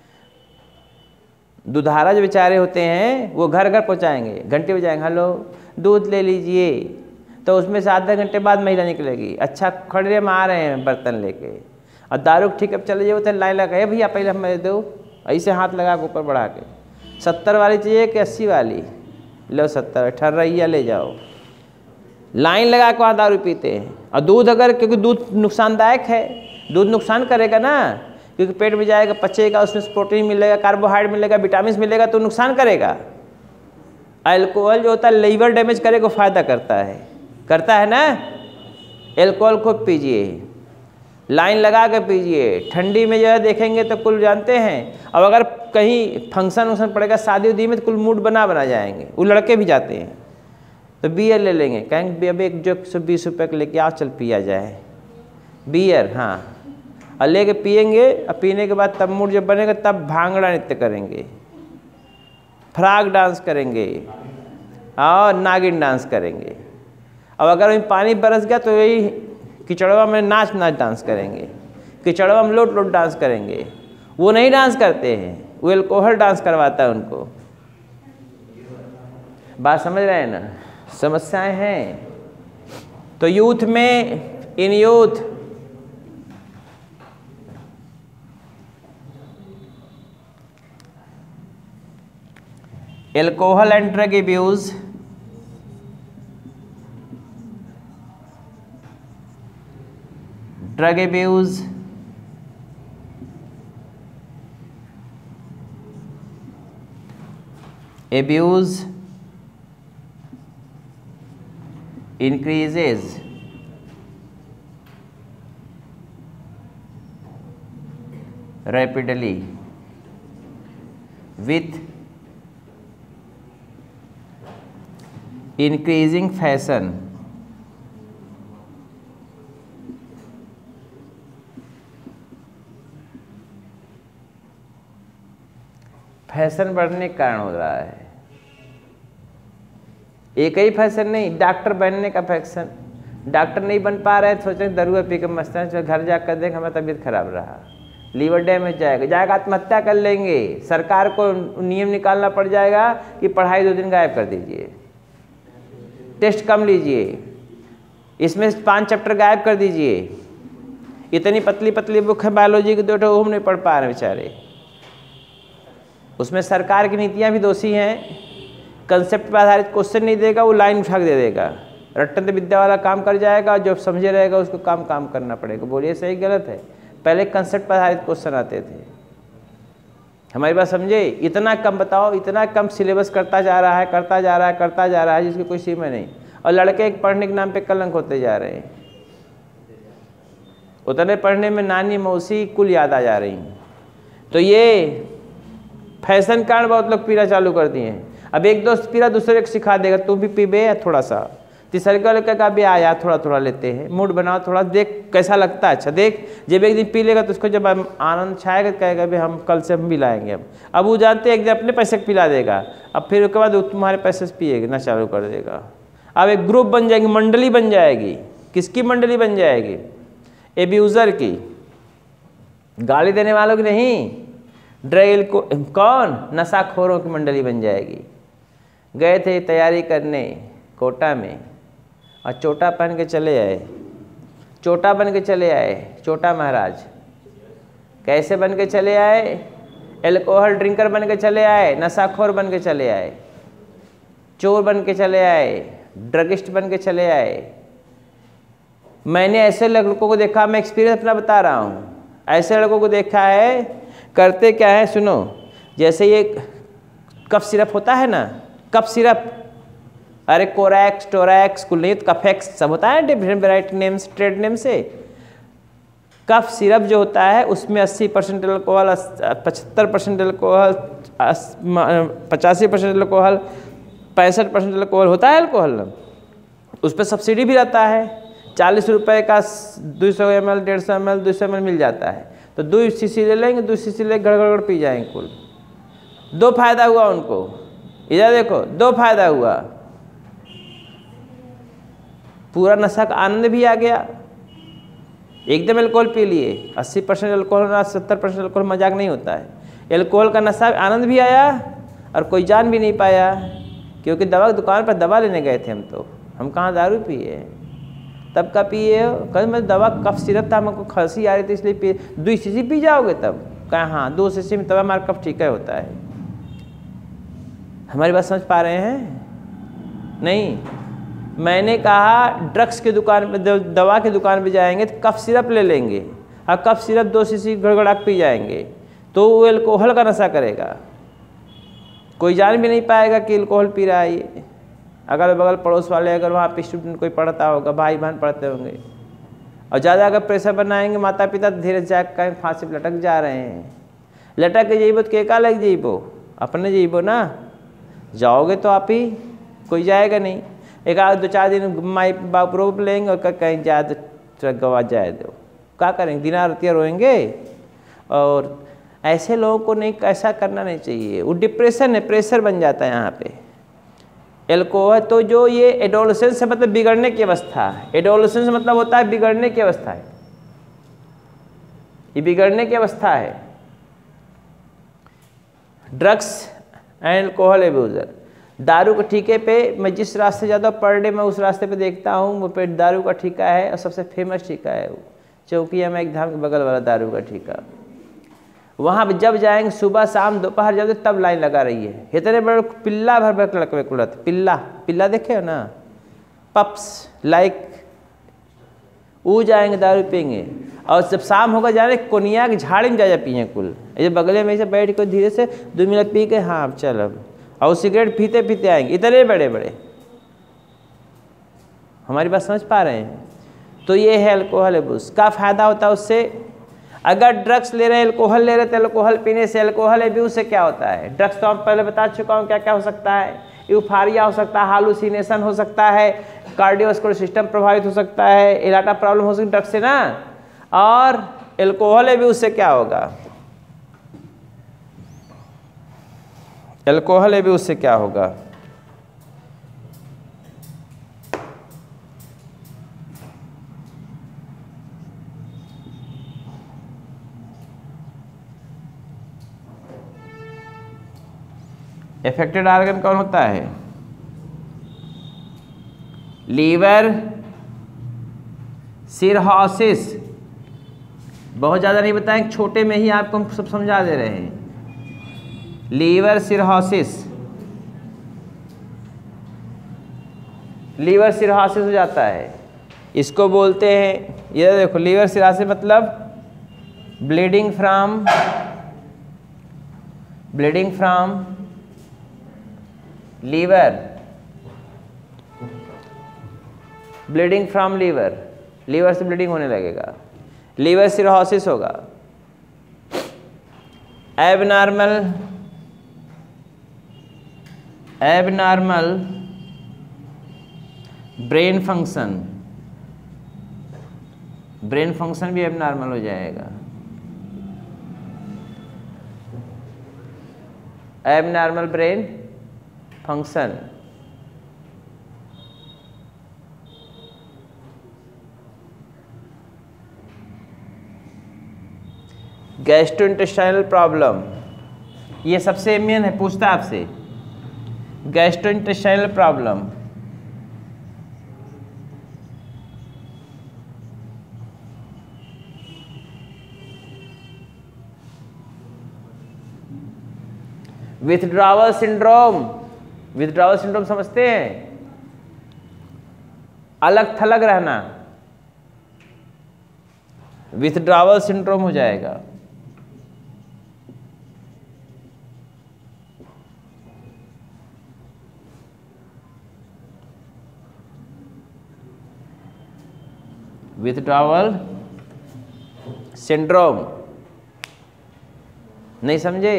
दुधारा जो बेचारे होते हैं वो घर घर पहुंचाएंगे, घंटे बजाएंगे, हेलो दूध ले लीजिए, तो उसमें से आधा घंटे बाद महिला निकलेगी, अच्छा खड़े में आ रहे हैं बर्तन लेके, और दारू के ठेके पे चले जाओ तो लाइन लगा, भैया पहले हमें दो, ऐसे हाथ लगा के ऊपर बढ़ा के, 70 वाली चाहिए कि 80 वाली, लो 70, ठहर रही है ले जाओ, लाइन लगा के वहाँ दारू पीते हैं। और दूध अगर, क्योंकि दूध नुकसानदायक है, दूध नुकसान करेगा ना, क्योंकि पेट में जाएगा, पचेगा, उसमें प्रोटीन मिलेगा, कार्बोहाइड्रेट मिलेगा, विटामिन मिलेगा, तो नुकसान करेगा। अल्कोहल जो होता है लीवर डैमेज करे को फ़ायदा करता है ना। अल्कोहल खूब पीजिए, लाइन लगा के पीजिए, ठंडी में जो है देखेंगे तो कुल जानते हैं, अब अगर कहीं फंक्शन वंक्शन पड़ेगा शादी उदी में तो कुल मूड बना जाएंगे, वो लड़के भी जाते हैं, तो बियर ले लेंगे, कहेंगे अब एक जो 120 रुपये का लेके आओ चल पिया जाए बियर, हाँ, और लेके पियेंगे, और पीने के बाद तब मूड जब बनेगा तब भांगड़ा नृत्य करेंगे, फ्राक डांस करेंगे और नागिन डांस करेंगे। अब अगर वहीं पानी बरस गया तो यही किचड़वा में नाच डांस करेंगे, किचड़वा में लोट डांस करेंगे। वो नहीं डांस करते हैं, वो अल्कोहल डांस करवाता है उनको। बात समझ रहे हैं ना, समस्याएं हैं। तो यूथ में, in youth alcohol and drug abuse, drug abuse, increases rapidly with increasing fashion, fashion बढ़ने के कारण हो रहा है। एक ही फैशन नहीं, डॉक्टर बनने का फैशन, डॉक्टर नहीं बन पा रहे सोचें दरुआ पी के मस्त है, घर जाकर देख हमारा तबीयत खराब रहा, लीवर डैमेज जाएगा आत्महत्या कर लेंगे। सरकार को नियम निकालना पड़ जाएगा कि पढ़ाई 2 दिन गायब कर दीजिए, टेस्ट कम लीजिए, इसमें 5 चैप्टर गायब कर दीजिए। इतनी पतली पतली बुक है बायोलॉजी की, 2 ठो हम नहीं पढ़ पा रहे बेचारे। उसमें सरकार की नीतियां भी दोषी हैं। कंसेप्ट पर आधारित क्वेश्चन नहीं देगा, वो लाइन उठा के दे देगा, रट्टन विद्या वाला काम कर जाएगा, जो समझे रहेगा उसको काम करना पड़ेगा। बोलिए सही गलत है? पहले कंसेप्ट पर आधारित क्वेश्चन आते थे। हमारी बात समझे? इतना कम बताओ, इतना कम सिलेबस करता जा रहा है जिसकी कोई सीमा नहीं। और लड़के पढ़ने के नाम पे कलंक होते जा रहे हैं। उतने पढ़ने में नानी मौसी कुल याद आ जा रही हैं। तो ये फैशन कारण बहुत लोग पीना चालू कर दिए हैं। अब एक दोस्त पीरा दूसरे को सिखा देगा, तू भी पी बे थोड़ा सा। तीसरे को लड़का भी आया थोड़ा थोड़ा लेते हैं, मूड बनाओ थोड़ा, देख कैसा लगता है। अच्छा देख, जब एक दिन पी लेगा तो उसको जब आनंद छाएगा कहेगा भी हम कल से हम भी लाएंगे। अब वो जानते हैं एक दिन अपने पैसे पिला देगा, अब फिर उसके बाद तुम्हारे पैसे से पिएगा ना चालू कर देगा। अब एक ग्रुप बन जाएगी, मंडली बन जाएगी। किसकी मंडली बन जाएगी? एब्यूज़र की, गाली देने वालों की नहीं, ड्रग को कौन नशाखोरों की मंडली बन जाएगी। गए थे तैयारी करने कोटा में और चोटा पहन के चले आए, चोटा बन के चले आए, चोटा महाराज। कैसे बन के चले आए? एल्कोहल ड्रिंकर बन के चले आए, नशाखोर बन के चले आए, चोर बन के चले आए, ड्रगिस्ट बन के चले आए। मैंने ऐसे लड़कों को देखा, मैं एक्सपीरियंस अपना बता रहा हूँ, ऐसे लड़कों को देखा है। करते क्या है सुनो, जैसे ये कफ सिरप होता है ना, कफ सिरप, अरे कोरैक्स टोरैक्स कुलनीत कफेक्स सब होता है different variety names trade name से। कफ सिरप जो होता है उसमें 80% अल्कोहल, 75% अल्कोहल, 85% अल्कोहल, 65% अल्कोहल होता है अल्कोहल। उस पर सब्सिडी भी रहता है, 40 रुपये का 200 ml 150 ml 200 ml मिल जाता है। तो 2 शीशी ले लेंगे, 2 शीशी ले गड़गड़ पी जाएंगे कुल। 2 फायदा हुआ उनको, इधर देखो 2 फायदा हुआ, पूरा नशा का आनंद भी आ गया। एकदम अल्कोहल पी लिए, 80% अल्कोहल ना 70% अल्कोहल, मजाक नहीं होता है। अल्कोहल का नशा आनंद भी आया और कोई जान भी नहीं पाया, क्योंकि दवा की दुकान पर दवा लेने गए थे हम कहाँ दारू पिए, तब का पिए? कल मैं दवा कफ सिरप था, हमको खांसी आ रही थी इसलिए पिए। 2 शीशी पी जाओगे तब? कहा हाँ 2 शीशी में तब हमारा कफ ठीक है होता है। हमारी बात समझ पा रहे हैं? नहीं, मैंने कहा ड्रग्स की दुकान पे, दवा की दुकान पे जाएंगे तो कफ सिरप ले लेंगे और कफ सिरप 2 शीशी गड़गड़ा पी जाएंगे तो वो अल्कोहल का नशा करेगा। कोई जान भी नहीं पाएगा कि अल्कोहल पी रहा है ये। अगल बगल पड़ोस वाले, अगर वहाँ पे स्टूडेंट कोई पढ़ता होगा, भाई बहन पढ़ते होंगे, और ज़्यादा अगर प्रेशर बनाएंगे माता पिता, धीरे जाकर कहीं फांसी पर लटक जा रहे हैं। लटक के जाइबो तो केका लग जाइबो, अपने जाइबो ना, जाओगे तो आप ही, कोई जाएगा नहीं। एक आध 2-4 दिन माई बाप रोप लेंगे और कहीं जाए तो गवा जाए दो, क्या करेंगे? दिना रतिया रोएंगे। और ऐसे लोगों को नहीं, ऐसा करना नहीं चाहिए। वो डिप्रेशन है, प्रेशर बन जाता है यहाँ पे। एल्कोहल तो जो ये एडोलेसेंस से मतलब बिगड़ने की अवस्था है, एडोलेसेंस मतलब होता है बिगड़ने की अवस्था है, ये बिगड़ने की अवस्था है। ड्रग्स एंड अल्कोहल एब्यूजर, दारू के ठीके पे मैं जिस रास्ते ज़्यादा पर डे मैं उस रास्ते पे देखता हूँ, वो पे दारू का ठीका है और सबसे फेमस ठीका है वो चौकिया में एक धाम के बगल वाला दारू का ठीका। वहाँ पे जब जाएंगे सुबह शाम दोपहर जब तब लाइन लगा रही है। इतने बड़े पिल्ला भर भर लड़के कुलत, पिल्ला देखे हो ना, पप्स लाइक, वो जाएंगे दारू पियेंगे और जब शाम होगा जाने कोनिया की झाड़ी में जा पिए कुल। ये बगले में से बैठ कर धीरे से 2 मिनट पी के हाँ चल अब, और सिगरेट पीते पीते आएंगे, इतने बड़े बड़े। हमारी बात समझ पा रहे हैं? तो ये है अल्कोहल एब्यूज का फ़ायदा होता है उससे। अगर ड्रग्स ले रहे हैं, अल्कोहल ले रहे थे, अल्कोहल पीने से, अल्कोहल एब्यूज से क्या होता है? ड्रग्स तो आप पहले बता चुका हूँ क्या क्या हो सकता है। यूफारिया हो सकता है, हालुसिनेशन हो सकता है, कार्डियोवास्कुलर सिस्टम प्रभावित हो सकता है, इलाटा प्रॉब्लम हो सकती है ड्रग्स से ना। और अल्कोहल एब्यूज से क्या होगा? अल्कोहल एब्यूज से क्या होगा? एफेक्टेड ऑर्गन कौन होता है? लीवर, सिरहोसिस, बहुत ज़्यादा नहीं बताएं, छोटे में ही आपको हम सब समझा दे रहे हैं। लीवर सिरहोसिस, लीवर सिरहोसिस हो जाता है, इसको बोलते हैं, ये देखो लीवर सिरहोसिस मतलब bleeding from liver bleeding from liver, liver से ब्लीडिंग होने लगेगा, लीवर सिरोसिस होगा। Abnormal brain function, brain function भी एबनॉर्मल हो जाएगा। Abnormal brain function, gastrointestinal problem, ये सबसे मेन है, पूछता आपसे gastrointestinal problem. Withdrawal syndrome, withdrawal syndrome समझते हैं? अलग थलग रहना, विथड्रॉवल सिंड्रोम हो जाएगा। विथड्रॉवल सिंड्रोम, नहीं समझे?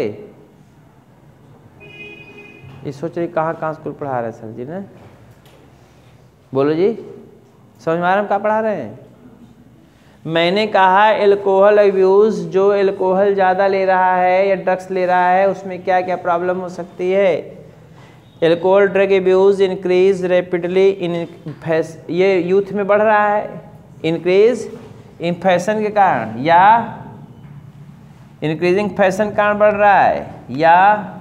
ये सोच रही कहाँ स्कूल पढ़ा रहे हैं सर जी ने, बोलो जी, समझ में आ रहा है कहाँ पढ़ा रहे हैं? मैंने कहा एल्कोहल अब्यूज़, जो एल्कोहल ज़्यादा ले रहा है या ड्रग्स ले रहा है उसमें क्या क्या प्रॉब्लम हो सकती है। Alcohol drug abuse increase rapidly in, ये यूथ में बढ़ रहा है, इंक्रीज इन फैशन के कारण, या इंक्रीजिंग फैशन कारण बढ़ रहा है, या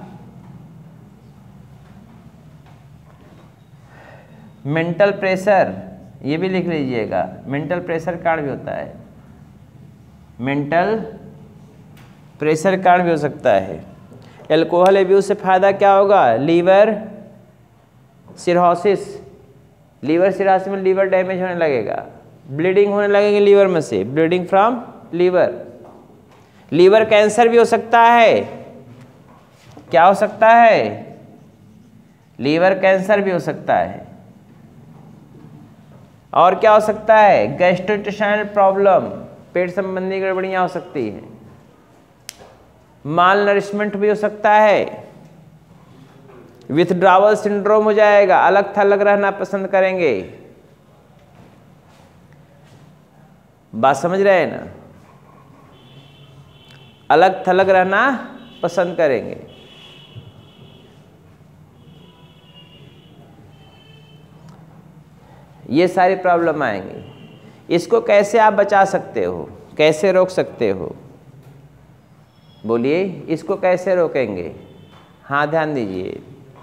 मेंटल प्रेशर, ये भी लिख लीजिएगा, मेंटल प्रेशर कारण भी होता है, मेंटल प्रेशर कारण भी हो सकता है। एल्कोहल अब्यूज़ से फ़ायदा क्या होगा? लीवर सिरोसिस, लीवर सिरोसिस में लीवर डैमेज होने लगेगा, ब्लीडिंग होने लगेगी लीवर में से, bleeding from liver. Liver cancer भी हो सकता है, क्या हो सकता है? लीवर कैंसर भी हो सकता है। और क्या हो सकता है? गैस्ट्रोइंटेस्टाइनल प्रॉब्लम, पेट संबंधी गड़बड़ियाँ हो सकती है। माल नरिशमेंट भी हो सकता है। विथड्रॉवल सिंड्रोम हो जाएगा, अलग थलग रहना पसंद करेंगे। बात समझ रहे हैं ना? अलग थलग रहना पसंद करेंगे। ये सारी प्रॉब्लम आएंगी। इसको कैसे आप बचा सकते हो, कैसे रोक सकते हो? बोलिए, इसको कैसे रोकेंगे? हाँ, ध्यान दीजिए।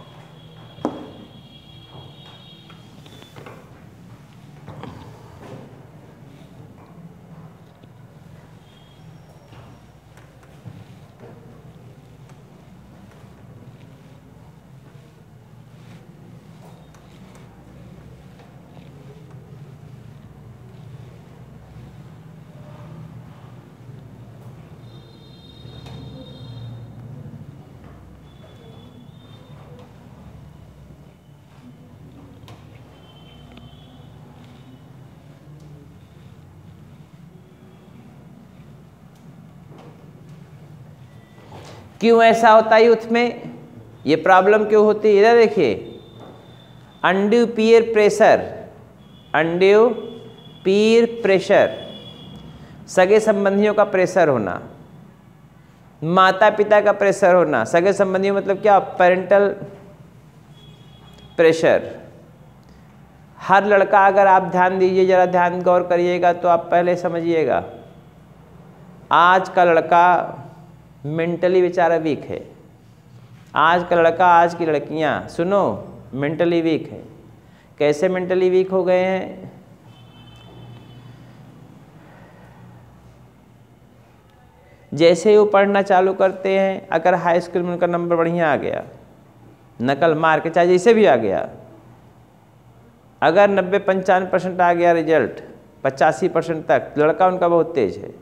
क्यों ऐसा होता है यूथ में? ये प्रॉब्लम क्यों होती है? इधर देखिए, undue peer pressure, undue peer pressure, सगे संबंधियों का प्रेशर होना, माता पिता का प्रेशर होना। सगे संबंधियों मतलब क्या? Parental pressure. हर लड़का, अगर आप ध्यान दीजिए, जरा ध्यान गौर करिएगा तो आप पहले समझिएगा, आज का लड़का मेंटली बेचारा वीक है। आज का लड़का, आज की लड़कियां, सुनो, मेंटली वीक है। कैसे मेंटली वीक हो गए हैं? जैसे ही वो पढ़ना चालू करते हैं, अगर हाई स्कूल में उनका नंबर बढ़िया आ गया, नकल मार के चाहे जैसे भी आ गया, अगर 90-95% आ गया रिजल्ट, 85% तक, लड़का उनका बहुत तेज है।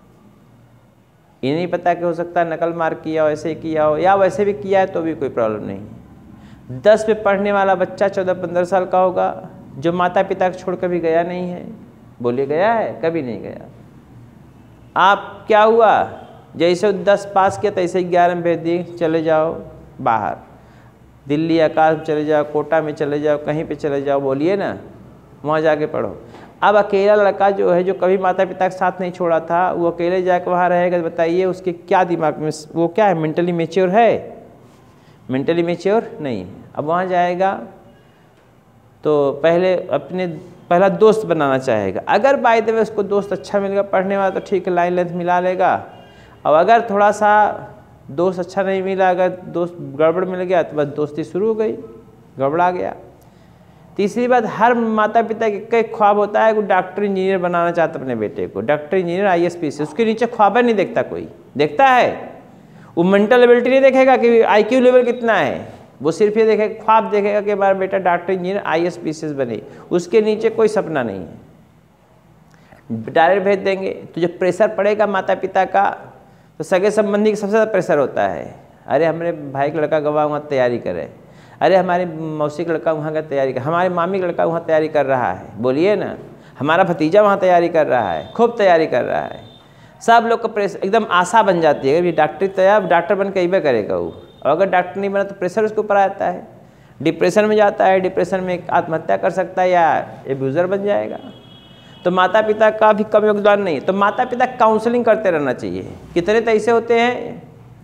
ये नहीं पता कि हो सकता है नकल मार किया हो, ऐसे किया हो, या वैसे भी किया है तो भी कोई प्रॉब्लम नहीं। 10 पे पढ़ने वाला बच्चा 14-15 साल का होगा, जो माता पिता को छोड़ कभी गया नहीं है? बोलिए, गया है? कभी नहीं गया। आप क्या हुआ, जैसे 10 पास किया तैसे 11 में भेज दिए, चले जाओ बाहर, दिल्ली आकाश में चले जाओ, कोटा में चले जाओ, कहीं पे चले जाओ, बोलिए ना, वहाँ जाके पढ़ो। अब अकेला लड़का जो है, जो कभी माता पिता के साथ नहीं छोड़ा था, वो अकेले जाकर वहाँ रहेगा, तो बताइए उसके क्या दिमाग में, वो क्या है, मेंटली मैच्योर है? मेंटली मैच्योर नहीं। अब वहाँ जाएगा तो पहला दोस्त बनाना चाहेगा। अगर बाय द वे उसको दोस्त अच्छा मिलेगा पढ़ने वाला तो ठीक है, लाइन लेंथ मिला लेगा। अब अगर थोड़ा सा दोस्त अच्छा नहीं मिला, अगर दोस्त गड़बड़ मिल गया तो बस दोस्ती शुरू हो गई, गड़बड़ा गया। तीसरी बात, हर माता पिता का एक ख्वाब होता है, कोई डॉक्टर इंजीनियर बनाना चाहता अपने बेटे को, डॉक्टर इंजीनियर IAS PCS, उसके नीचे ख्वाब नहीं देखता कोई, देखता है? वो मेंटल एबिलिटी नहीं देखेगा कि IQ लेवल कितना है, वो सिर्फ ये देखेगा, ख्वाब देखेगा कि हमारा बेटा डॉक्टर इंजीनियर IAS PCS बने, उसके नीचे कोई सपना नहीं है। डायरेक्ट भेज देंगे तो जो प्रेशर पड़ेगा माता पिता का, तो सगे संबंधी का सबसे ज़्यादा प्रेशर होता है। अरे हमारे भाई का लड़का गवाह वहाँ तैयारी करे, अरे हमारे मौसी का लड़का वहाँ का तैयारी कर, हमारे मामी का लड़का वहाँ तैयारी कर रहा है, बोलिए ना, हमारा भतीजा वहाँ तैयारी कर रहा है, खूब तैयारी कर रहा है। सब लोग का प्रेशर, एकदम आशा बन जाती है, अभी डॉक्टर तैयार, डॉक्टर बन के ही करेगा वो, और अगर डॉक्टर नहीं बना तो प्रेशर उसके ऊपर आता है, डिप्रेशन में जाता है, डिप्रेशन में आत्महत्या कर सकता है या एब्यूज़र बन जाएगा। तो माता पिता का भी कम योगदान नहीं है। तो माता पिता काउंसलिंग करते रहना चाहिए। कितने तो ऐसे होते हैं,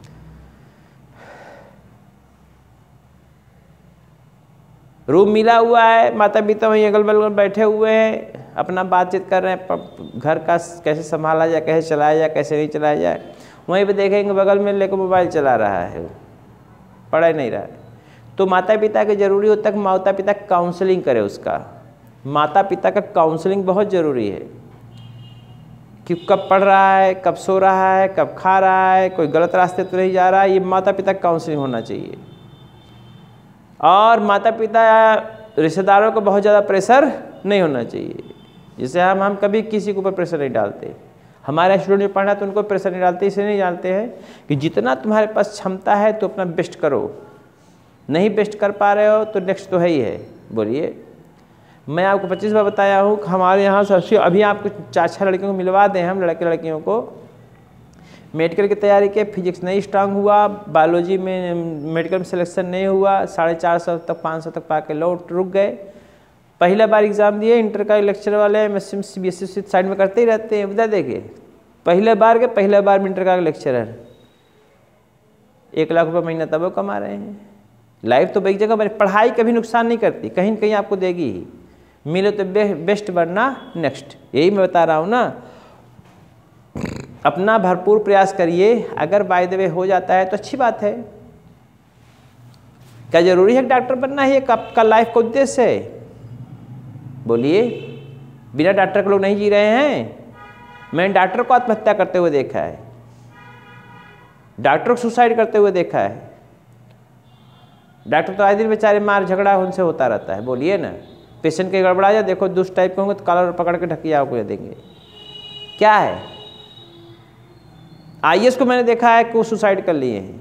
रूम मिला हुआ है, माता पिता वहीं अगल बगल बैठे हुए हैं, अपना बातचीत कर रहे हैं, घर का कैसे संभाला जाए, कैसे चलाया जाए, कैसे नहीं चलाया जाए। वहीं पे देखेंगे बगल में लेकर मोबाइल चला रहा है, पढ़ाई नहीं रहा है। तो माता पिता के ज़रूरी होता है कि माता पिता काउंसलिंग करे उसका। माता पिता का काउंसलिंग बहुत ज़रूरी है कि कब पढ़ रहा है, कब सो रहा है, कब खा रहा है, कोई गलत रास्ते तो नहीं जा रहा है, ये माता पिता का काउंसलिंग होना चाहिए। और माता पिता रिश्तेदारों को बहुत ज़्यादा प्रेशर नहीं होना चाहिए। जैसे हम कभी किसी के ऊपर प्रेशर नहीं डालते, हमारे स्टूडेंट जो पढ़ना है तो उनको प्रेशर नहीं डालते, इसलिए नहीं डालते हैं कि जितना तुम्हारे पास क्षमता है तो अपना बेस्ट करो, नहीं बेस्ट कर पा रहे हो तो नेक्स्ट तो है ही है। बोलिए, मैं आपको 25 बार बताया हूँ कि हमारे यहाँ सबसे, अभी आपको 4-6 लड़कियों को मिलवा दें हम, लड़के लड़कियों को मेडिकल की तैयारी के, फिजिक्स नहीं स्ट्रांग हुआ, बायोलॉजी में मेडिकल में सिलेक्शन नहीं हुआ, 450 तक 500 तक पा के रुक गए। पहला बार एग्ज़ाम दिए, इंटर का लेक्चर वाले MSc CBSE साइड में करते ही रहते हैं, बता देखिए पहले बार में इंटर का लेक्चरर 1 लाख रुपये महीना तब वो कमा रहे हैं। लाइफ तो एक जगह, पढ़ाई कभी नुकसान नहीं करती, कहीं न कहीं आपको देगी ही, मिले तो बेस्ट बनना नेक्स्ट, यही मैं बता रहा हूँ ना। अपना भरपूर प्रयास करिए, अगर बाय द वे हो जाता है तो अच्छी बात है। क्या जरूरी है डॉक्टर बनना ही एक आपका लाइफ का उद्देश्य है? बोलिए, बिना डॉक्टर के लोग नहीं जी रहे हैं। मैंने डॉक्टर को आत्महत्या करते हुए देखा है, डॉक्टर को सुसाइड करते हुए देखा है। डॉक्टर तो आए दिन बेचारे मार झगड़ा उनसे होता रहता है। बोलिए ना, पेशेंट के गड़बड़ा जाए, देखो दुष्ट टाइप के होंगे तो कॉलर पकड़ के ढकिया आपको देंगे। क्या है, IAS को मैंने देखा है कि वो सुसाइड कर लिए हैं,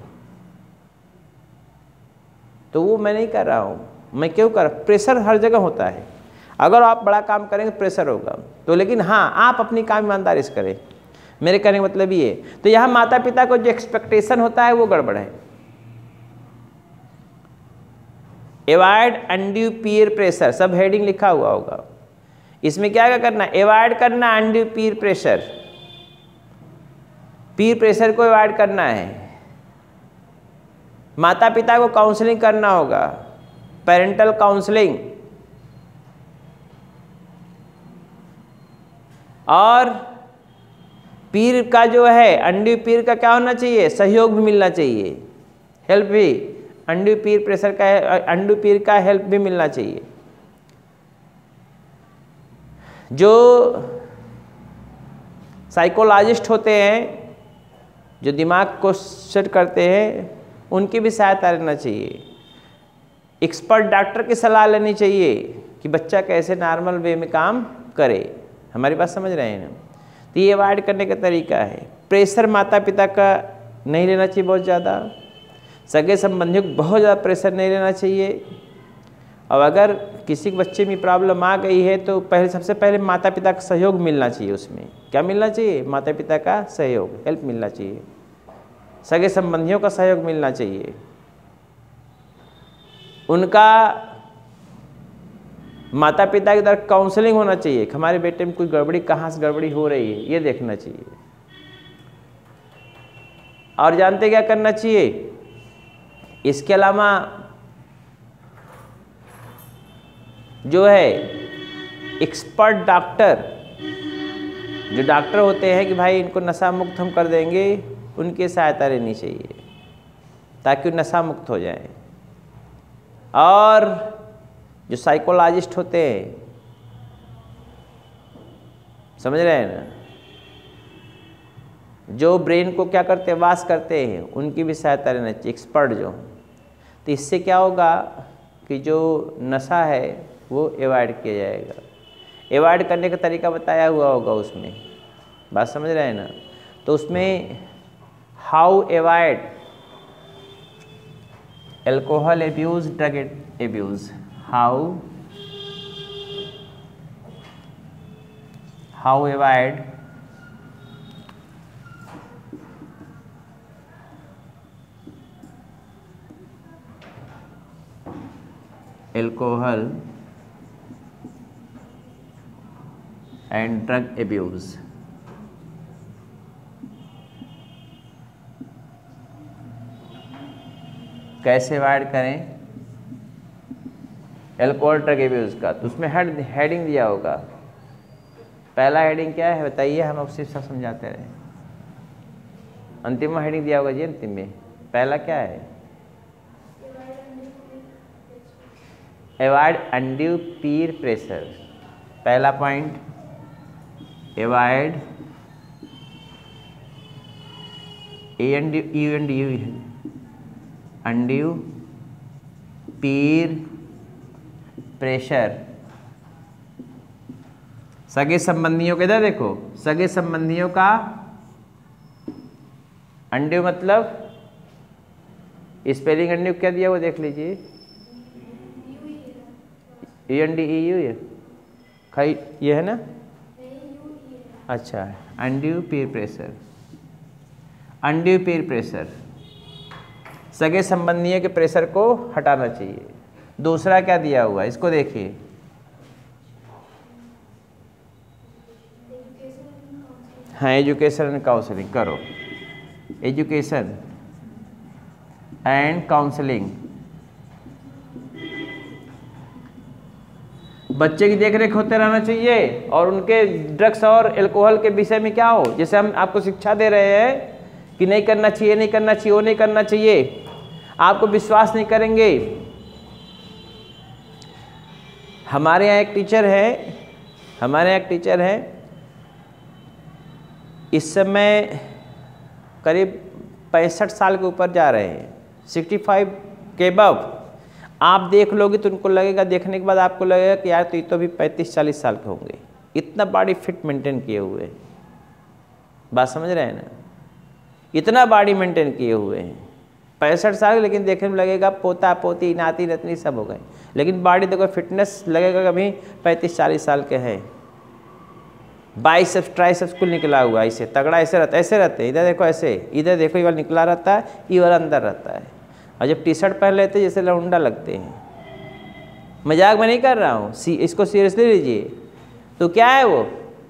तो वो मैं नहीं कर रहा हूँ। मैं क्यों कर, प्रेशर हर जगह होता है। अगर आप बड़ा काम करेंगे प्रेशर होगा तो, लेकिन हाँ आप अपनी काम ईमानदारी से करें, मेरे कहने का मतलब ये। तो यहाँ माता पिता को जो एक्सपेक्टेशन होता है वो गड़बड़ है। अवॉइड अनड्यू पीयर प्रेशर, सब हेडिंग लिखा हुआ होगा। इसमें क्या करना है, अवॉइड करना undue peer pressure, peer pressure को अवॉइड करना है। माता पिता को काउंसलिंग करना होगा, पेरेंटल काउंसलिंग। और पीर का जो है, अनड्यू पीर का क्या होना चाहिए, सहयोग भी मिलना चाहिए, हेल्प भी। अनड्यू पीर प्रेशर का, अनड्यू पीर का हेल्प भी मिलना चाहिए। जो साइकोलॉजिस्ट होते हैं, जो दिमाग को सेट करते हैं, उनकी भी सहायता लेना चाहिए। एक्सपर्ट डॉक्टर की सलाह लेनी चाहिए कि बच्चा कैसे नॉर्मल वे में काम करे। हमारी बात समझ रहे हैं ना? तो ये अवॉइड करने का तरीका है। प्रेशर माता पिता का नहीं लेना चाहिए बहुत ज़्यादा, सगे संबंधियों को बहुत ज़्यादा प्रेशर नहीं लेना चाहिए। अब अगर किसी के बच्चे में प्रॉब्लम आ गई है तो पहले सबसे पहले माता पिता का सहयोग मिलना चाहिए। उसमें क्या मिलना चाहिए? माता पिता का सहयोग, हेल्प मिलना चाहिए, सगे संबंधियों का सहयोग मिलना चाहिए, उनका माता पिता की तरफ काउंसलिंग होना चाहिए कि हमारे बेटे में कोई गड़बड़ी, कहाँ से गड़बड़ी हो रही है, ये देखना चाहिए। और जानते क्या करना चाहिए? इसके अलावा जो है एक्सपर्ट डॉक्टर, जो डॉक्टर होते हैं कि भाई इनको नशा मुक्त हम कर देंगे, उनकी सहायता लेनी चाहिए ताकि वो नशा मुक्त हो जाए। और जो साइकोलॉजिस्ट होते हैं, समझ रहे हैं ना, जो ब्रेन को क्या करते हैं, वाश करते हैं, उनकी भी सहायता लेना चाहिए, एक्सपर्ट जो। तो इससे क्या होगा कि जो नशा है वो अवॉइड किया जाएगा। अवॉइड करने का तरीका बताया हुआ होगा उसमें, बात समझ रहे हैं ना। तो उसमें how avoid alcohol abuse, drug abuse, how avoid alcohol and drug abuse. कैसे अवॉइड करें एल्कोहल ड्रग एब्यूज का? तो उसमें हेडिंग दिया होगा। पहला हेडिंग क्या है बताइए, हम अब सिर्फ समझाते रहे। अंतिम में हेडिंग दिया होगा जी, अंतिम में पहला क्या है? Avoid undue peer pressure. पहला point, avoid undue peer pressure. सगे संबंधियों के, इधर देखो, सगे संबंधियों का अनड्यू मतलब स्पेलिंग अनड्यू क्या दिया वो देख लीजिए, UNDEU ये खाई ये है ना, अच्छा, undue peer pressure. Undue peer pressure, सगे संबंधियों के प्रेशर को हटाना चाहिए। दूसरा क्या दिया हुआ है, इसको देखिए, हाँ, एजुकेशन एंड काउंसलिंग करो, एजुकेशन एंड काउंसलिंग। बच्चे की देख रेख होते रहना चाहिए और उनके ड्रग्स और एल्कोहल के विषय में क्या हो, जैसे हम आपको शिक्षा दे रहे हैं कि नहीं करना चाहिए, नहीं करना चाहिए, वो नहीं करना चाहिए, आपको विश्वास नहीं करेंगे। हमारे यहाँ एक टीचर है, इस समय करीब 65 साल के ऊपर जा रहे हैं, 65 के अबव। आप देख लोगे तो उनको लगेगा, देखने के बाद आपको लगेगा कि यार तो ये तो भी 35-40 साल के होंगे, इतना बॉडी फिट मेंटेन किए हुए। बात समझ रहे हैं ना, इतना बॉडी मेंटेन किए हुए हैं, 65 साल, लेकिन देखने में लगेगा पोता पोती नाती नतनी सब हो गए, लेकिन बॉडी देखो फिटनेस लगेगा कभी 35-40 साल के हैं। बाइसेप्स ट्राइसेप्स कुल निकला हुआ है, ऐसे तगड़ा ऐसे रहते हैं। इधर देखो ऐसे, इधर देखो ये वाला निकला रहता है, ये वाला अंदर रहता है। और जब टी शर्ट पहन लेते हैं जैसे लौंडा लगते हैं। मजाक में नहीं कर रहा हूँ, इसको सीरियसली लीजिए। तो क्या है वो,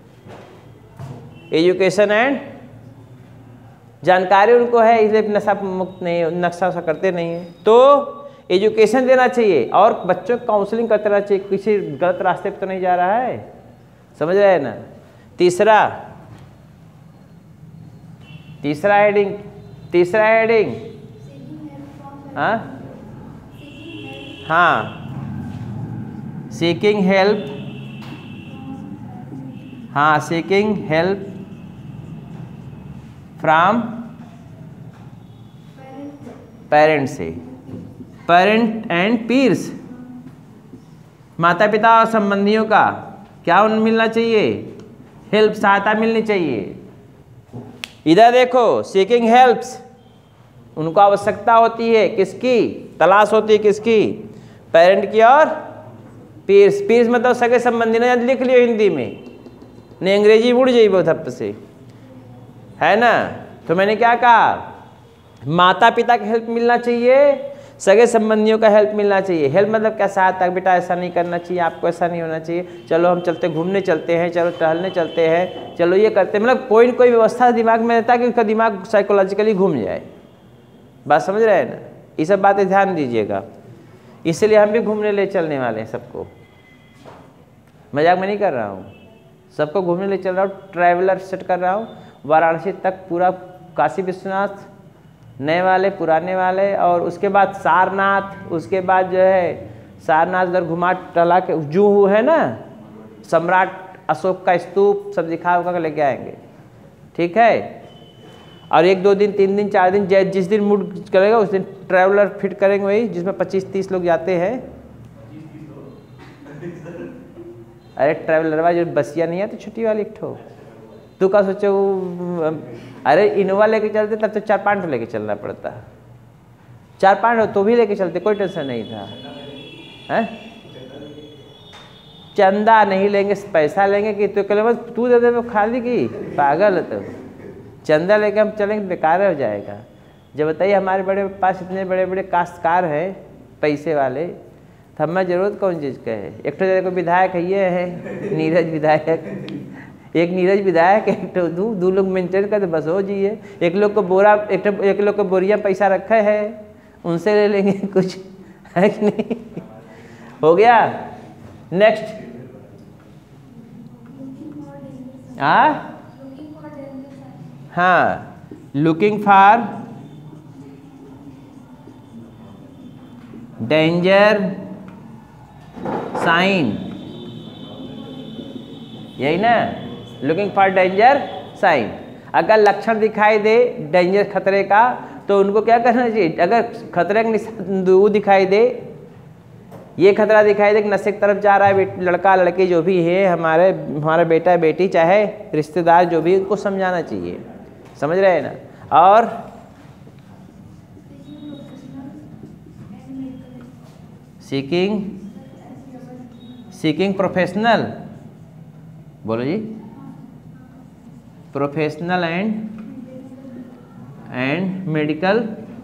एजुकेशन एंड जानकारी उनको है, इसलिए नशा मुक्त नहीं, नशा वशा करते नहीं है। तो एजुकेशन देना चाहिए और बच्चों को काउंसलिंग करते रहना चाहिए, किसी गलत रास्ते पे तो नहीं जा रहा है, समझ रहे हैं ना। तीसरा हेडिंग हाँ, सीकिंग हेल्प, हाँ, सीकिंग हेल्प फ्रॉम पेरेंट से, पेरेंट एंड पीर्स, माता पिता और संबंधियों का क्या उन्हें मिलना चाहिए, हेल्प, सहायता मिलनी चाहिए। इधर देखो, सीकिंग हेल्प्स, उनको आवश्यकता होती है, किसकी तलाश होती है, किसकी, पेरेंट की और पीर्स, पीर्स मतलब सगे संबंधी ना, लिख लियो हिंदी में, नहीं अंग्रेजी उड़ जाइए बहुत हद से, है ना। तो मैंने क्या कहा, माता पिता की हेल्प मिलना चाहिए, सगे संबंधियों का हेल्प मिलना चाहिए। हेल्प मतलब क्या, सहायता, बेटा ऐसा नहीं करना चाहिए, आपको ऐसा नहीं होना चाहिए, चलो हम चलते घूमने चलते हैं, चलो टहलने चलते हैं, चलो ये करते हैं, मतलब कोई न कोई व्यवस्था दिमाग में रहता है कि उसका दिमाग साइकोलॉजिकली घूम जाए। बात समझ रहे हैं ना, ये सब बातें ध्यान दीजिएगा। इसलिए हम भी घूमने ले चलने वाले हैं सबको, मजाक में नहीं कर रहा हूँ, सबको घूमने ले चल रहा हूँ, ट्रैवलर सेट कर रहा हूँ वाराणसी तक, पूरा काशी विश्वनाथ, नए वाले पुराने वाले, और उसके बाद सारनाथ, उसके बाद जो है सारनाथ उधर घुमा टला के जूहू है ना, सम्राट अशोक का स्तूप सब दिखा उखा के लेके आएंगे, ठीक है। और 1 2 दिन 3 दिन 4 दिन जिस दिन मूड करेगा उस दिन ट्रैवलर फिट करेंगे, वही जिसमें 25-30 लोग जाते हैं। अरे ट्रैवलर वाला जो बसिया नहीं आती छुट्टी वाली, एक ठो तू का सोचे, अरे इनोवा लेके चलते तब तो 4-5 लेके चलना पड़ता, 4-5 तो भी लेके चलते, कोई टेंशन नहीं था, हैं। चंदा नहीं लेंगे, पैसा लेंगे कि तो कल बस तू दे दे तो खाली की, पागल है तो, चंदा लेके हम चलेंगे बेकार हो जाएगा। जब बताइए हमारे बड़े पास इतने बड़े बड़े काश्तकार हैं पैसे वाले, तो हमें जरूरत कौन चीज़ का है। एक तो देखो विधायक है, ये है नीरज विधायक, एक नीरज विधायक, एक तो दो लोग मेंटेन करते बस हो जाइए। एक लोग को बोरा, एक लोग को बोरिया पैसा रखा है, उनसे ले लेंगे कुछ, है कि नहीं। हो गया। नेक्स्ट, हाँ, लुकिंग फॉर डेंजर साइन, यही ना, लुकिंग फॉर डेंजर साइन। अगर लक्षण दिखाई दे डेंजर खतरे का तो उनको क्या करना चाहिए, अगर खतरे का निशान वो दिखाई दे, ये खतरा दिखाई दे कि नशे की तरफ जा रहा है लड़का लड़की जो भी है, हमारा बेटा बेटी चाहे रिश्तेदार जो भी, उनको समझाना चाहिए, समझ रहे हैं ना। और सीकिंग प्रोफेशनल, बोलो जी, professional and medical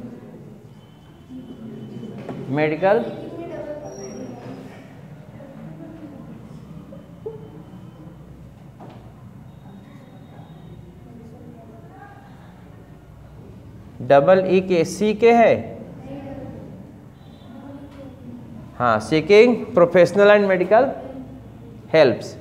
double E K seek है, हाँ, seeking professional and medical helps.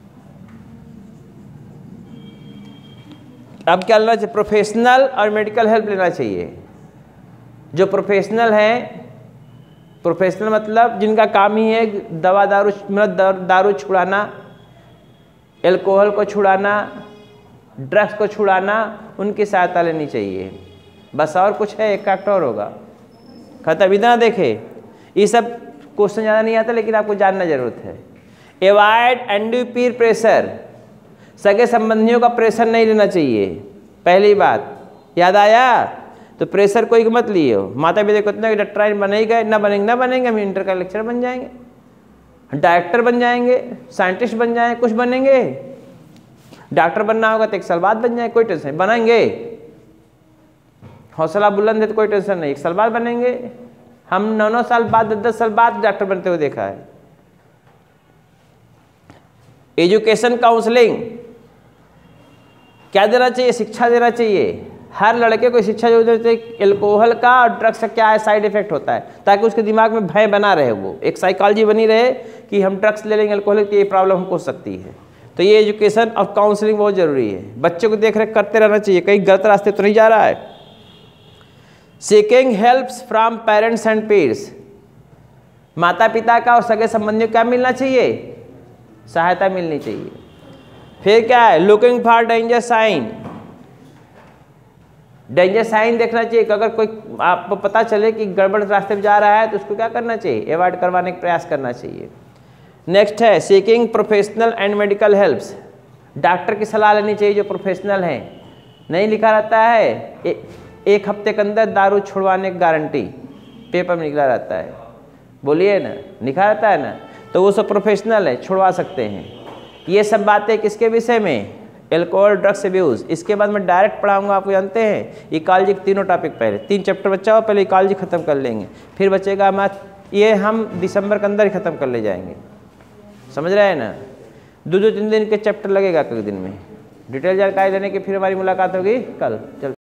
अब क्या लेना चाहिए, प्रोफेशनल और मेडिकल हेल्प लेना चाहिए। जो प्रोफेशनल हैं, प्रोफेशनल मतलब जिनका काम ही है दवा दारू, मतलब दारू छुड़ाना, एल्कोहल को छुड़ाना, ड्रग्स को छुड़ाना, उनकी सहायता लेनी चाहिए बस। और कुछ है, एक फैक्टर और होगा, खत्म। इतना देखे, ये सब क्वेश्चन ज़्यादा नहीं आता, लेकिन आपको जानना जरूरत है। एवॉइड एंड्यू पीर प्रेशर, सगे संबंधियों का प्रेशर नहीं लेना चाहिए, पहली बात, याद आया। तो प्रेशर कोई मत लियो, माता पिता को इतना डॉक्टर बनेगा ना बनेंगे, हम इंटर का लेक्चर बन जाएंगे, डायरेक्टर बन जाएंगे, साइंटिस्ट बन जाएंगे, कुछ बनेंगे। डॉक्टर बनना होगा तो 1 साल बाद बन जाए, कोई टेंशन, बनाएंगे, हौसला बुलंद है तो कोई टेंशन नहीं, 1 साल बाद बनेंगे। हम 9-9 साल बाद 10-10 साल बाद डॉक्टर बनते हुए देखा है। एजुकेशन काउंसलिंग क्या देना चाहिए, शिक्षा देना चाहिए। हर लड़के को शिक्षा जो देना चाहिए एल्कोहल का और ड्रग्स का क्या है, साइड इफेक्ट होता है, ताकि उसके दिमाग में भय बना रहे, वो एक साइकोलॉजी बनी रहे कि हम ड्रग्स ले लेंगे, एल्कोहल की ये प्रॉब्लम हमको हो सकती है। तो ये एजुकेशन और काउंसलिंग बहुत जरूरी है। बच्चे को देख रेख करते रहना चाहिए, कहीं गलत रास्ते तो नहीं जा रहा है। Seeking helps from parents and peers, माता पिता का और सगे संबंधियों क्या मिलना चाहिए, सहायता मिलनी चाहिए। फिर क्या है, looking for danger sign, danger sign देखना चाहिए कि अगर कोई आपको पता चले कि गड़बड़ रास्ते में जा रहा है तो उसको क्या करना चाहिए, अवॉइड करवाने का प्रयास करना चाहिए। नेक्स्ट है seeking professional and medical helps, doctor की सलाह लेनी चाहिए जो प्रोफेशनल हैं। नहीं लिखा रहता है 1 हफ्ते के अंदर दारू छुड़वाने की गारंटी, पेपर में निकला रहता है, बोलिए ना, लिखा रहता है ना। तो वो सब प्रोफेशनल है, छुड़वा सकते हैं। ये सब बातें किसके विषय में? Alcohol drugs abuse. इसके बाद मैं डायरेक्ट पढ़ाऊंगा, आपको जानते हैं इकोलॉजी के तीनों टॉपिक। पहले 3 चैप्टर बच्चा हो, पहले इकोलॉजी खत्म कर लेंगे, फिर बचेगा मैथ। ये हम दिसंबर के अंदर ही खत्म कर ले जाएंगे, समझ रहे हैं ना। 2-2 3 दिन के चैप्टर लगेगा कई दिन में। डिटेल जानकारी देने की फिर हमारी मुलाकात होगी कल। चल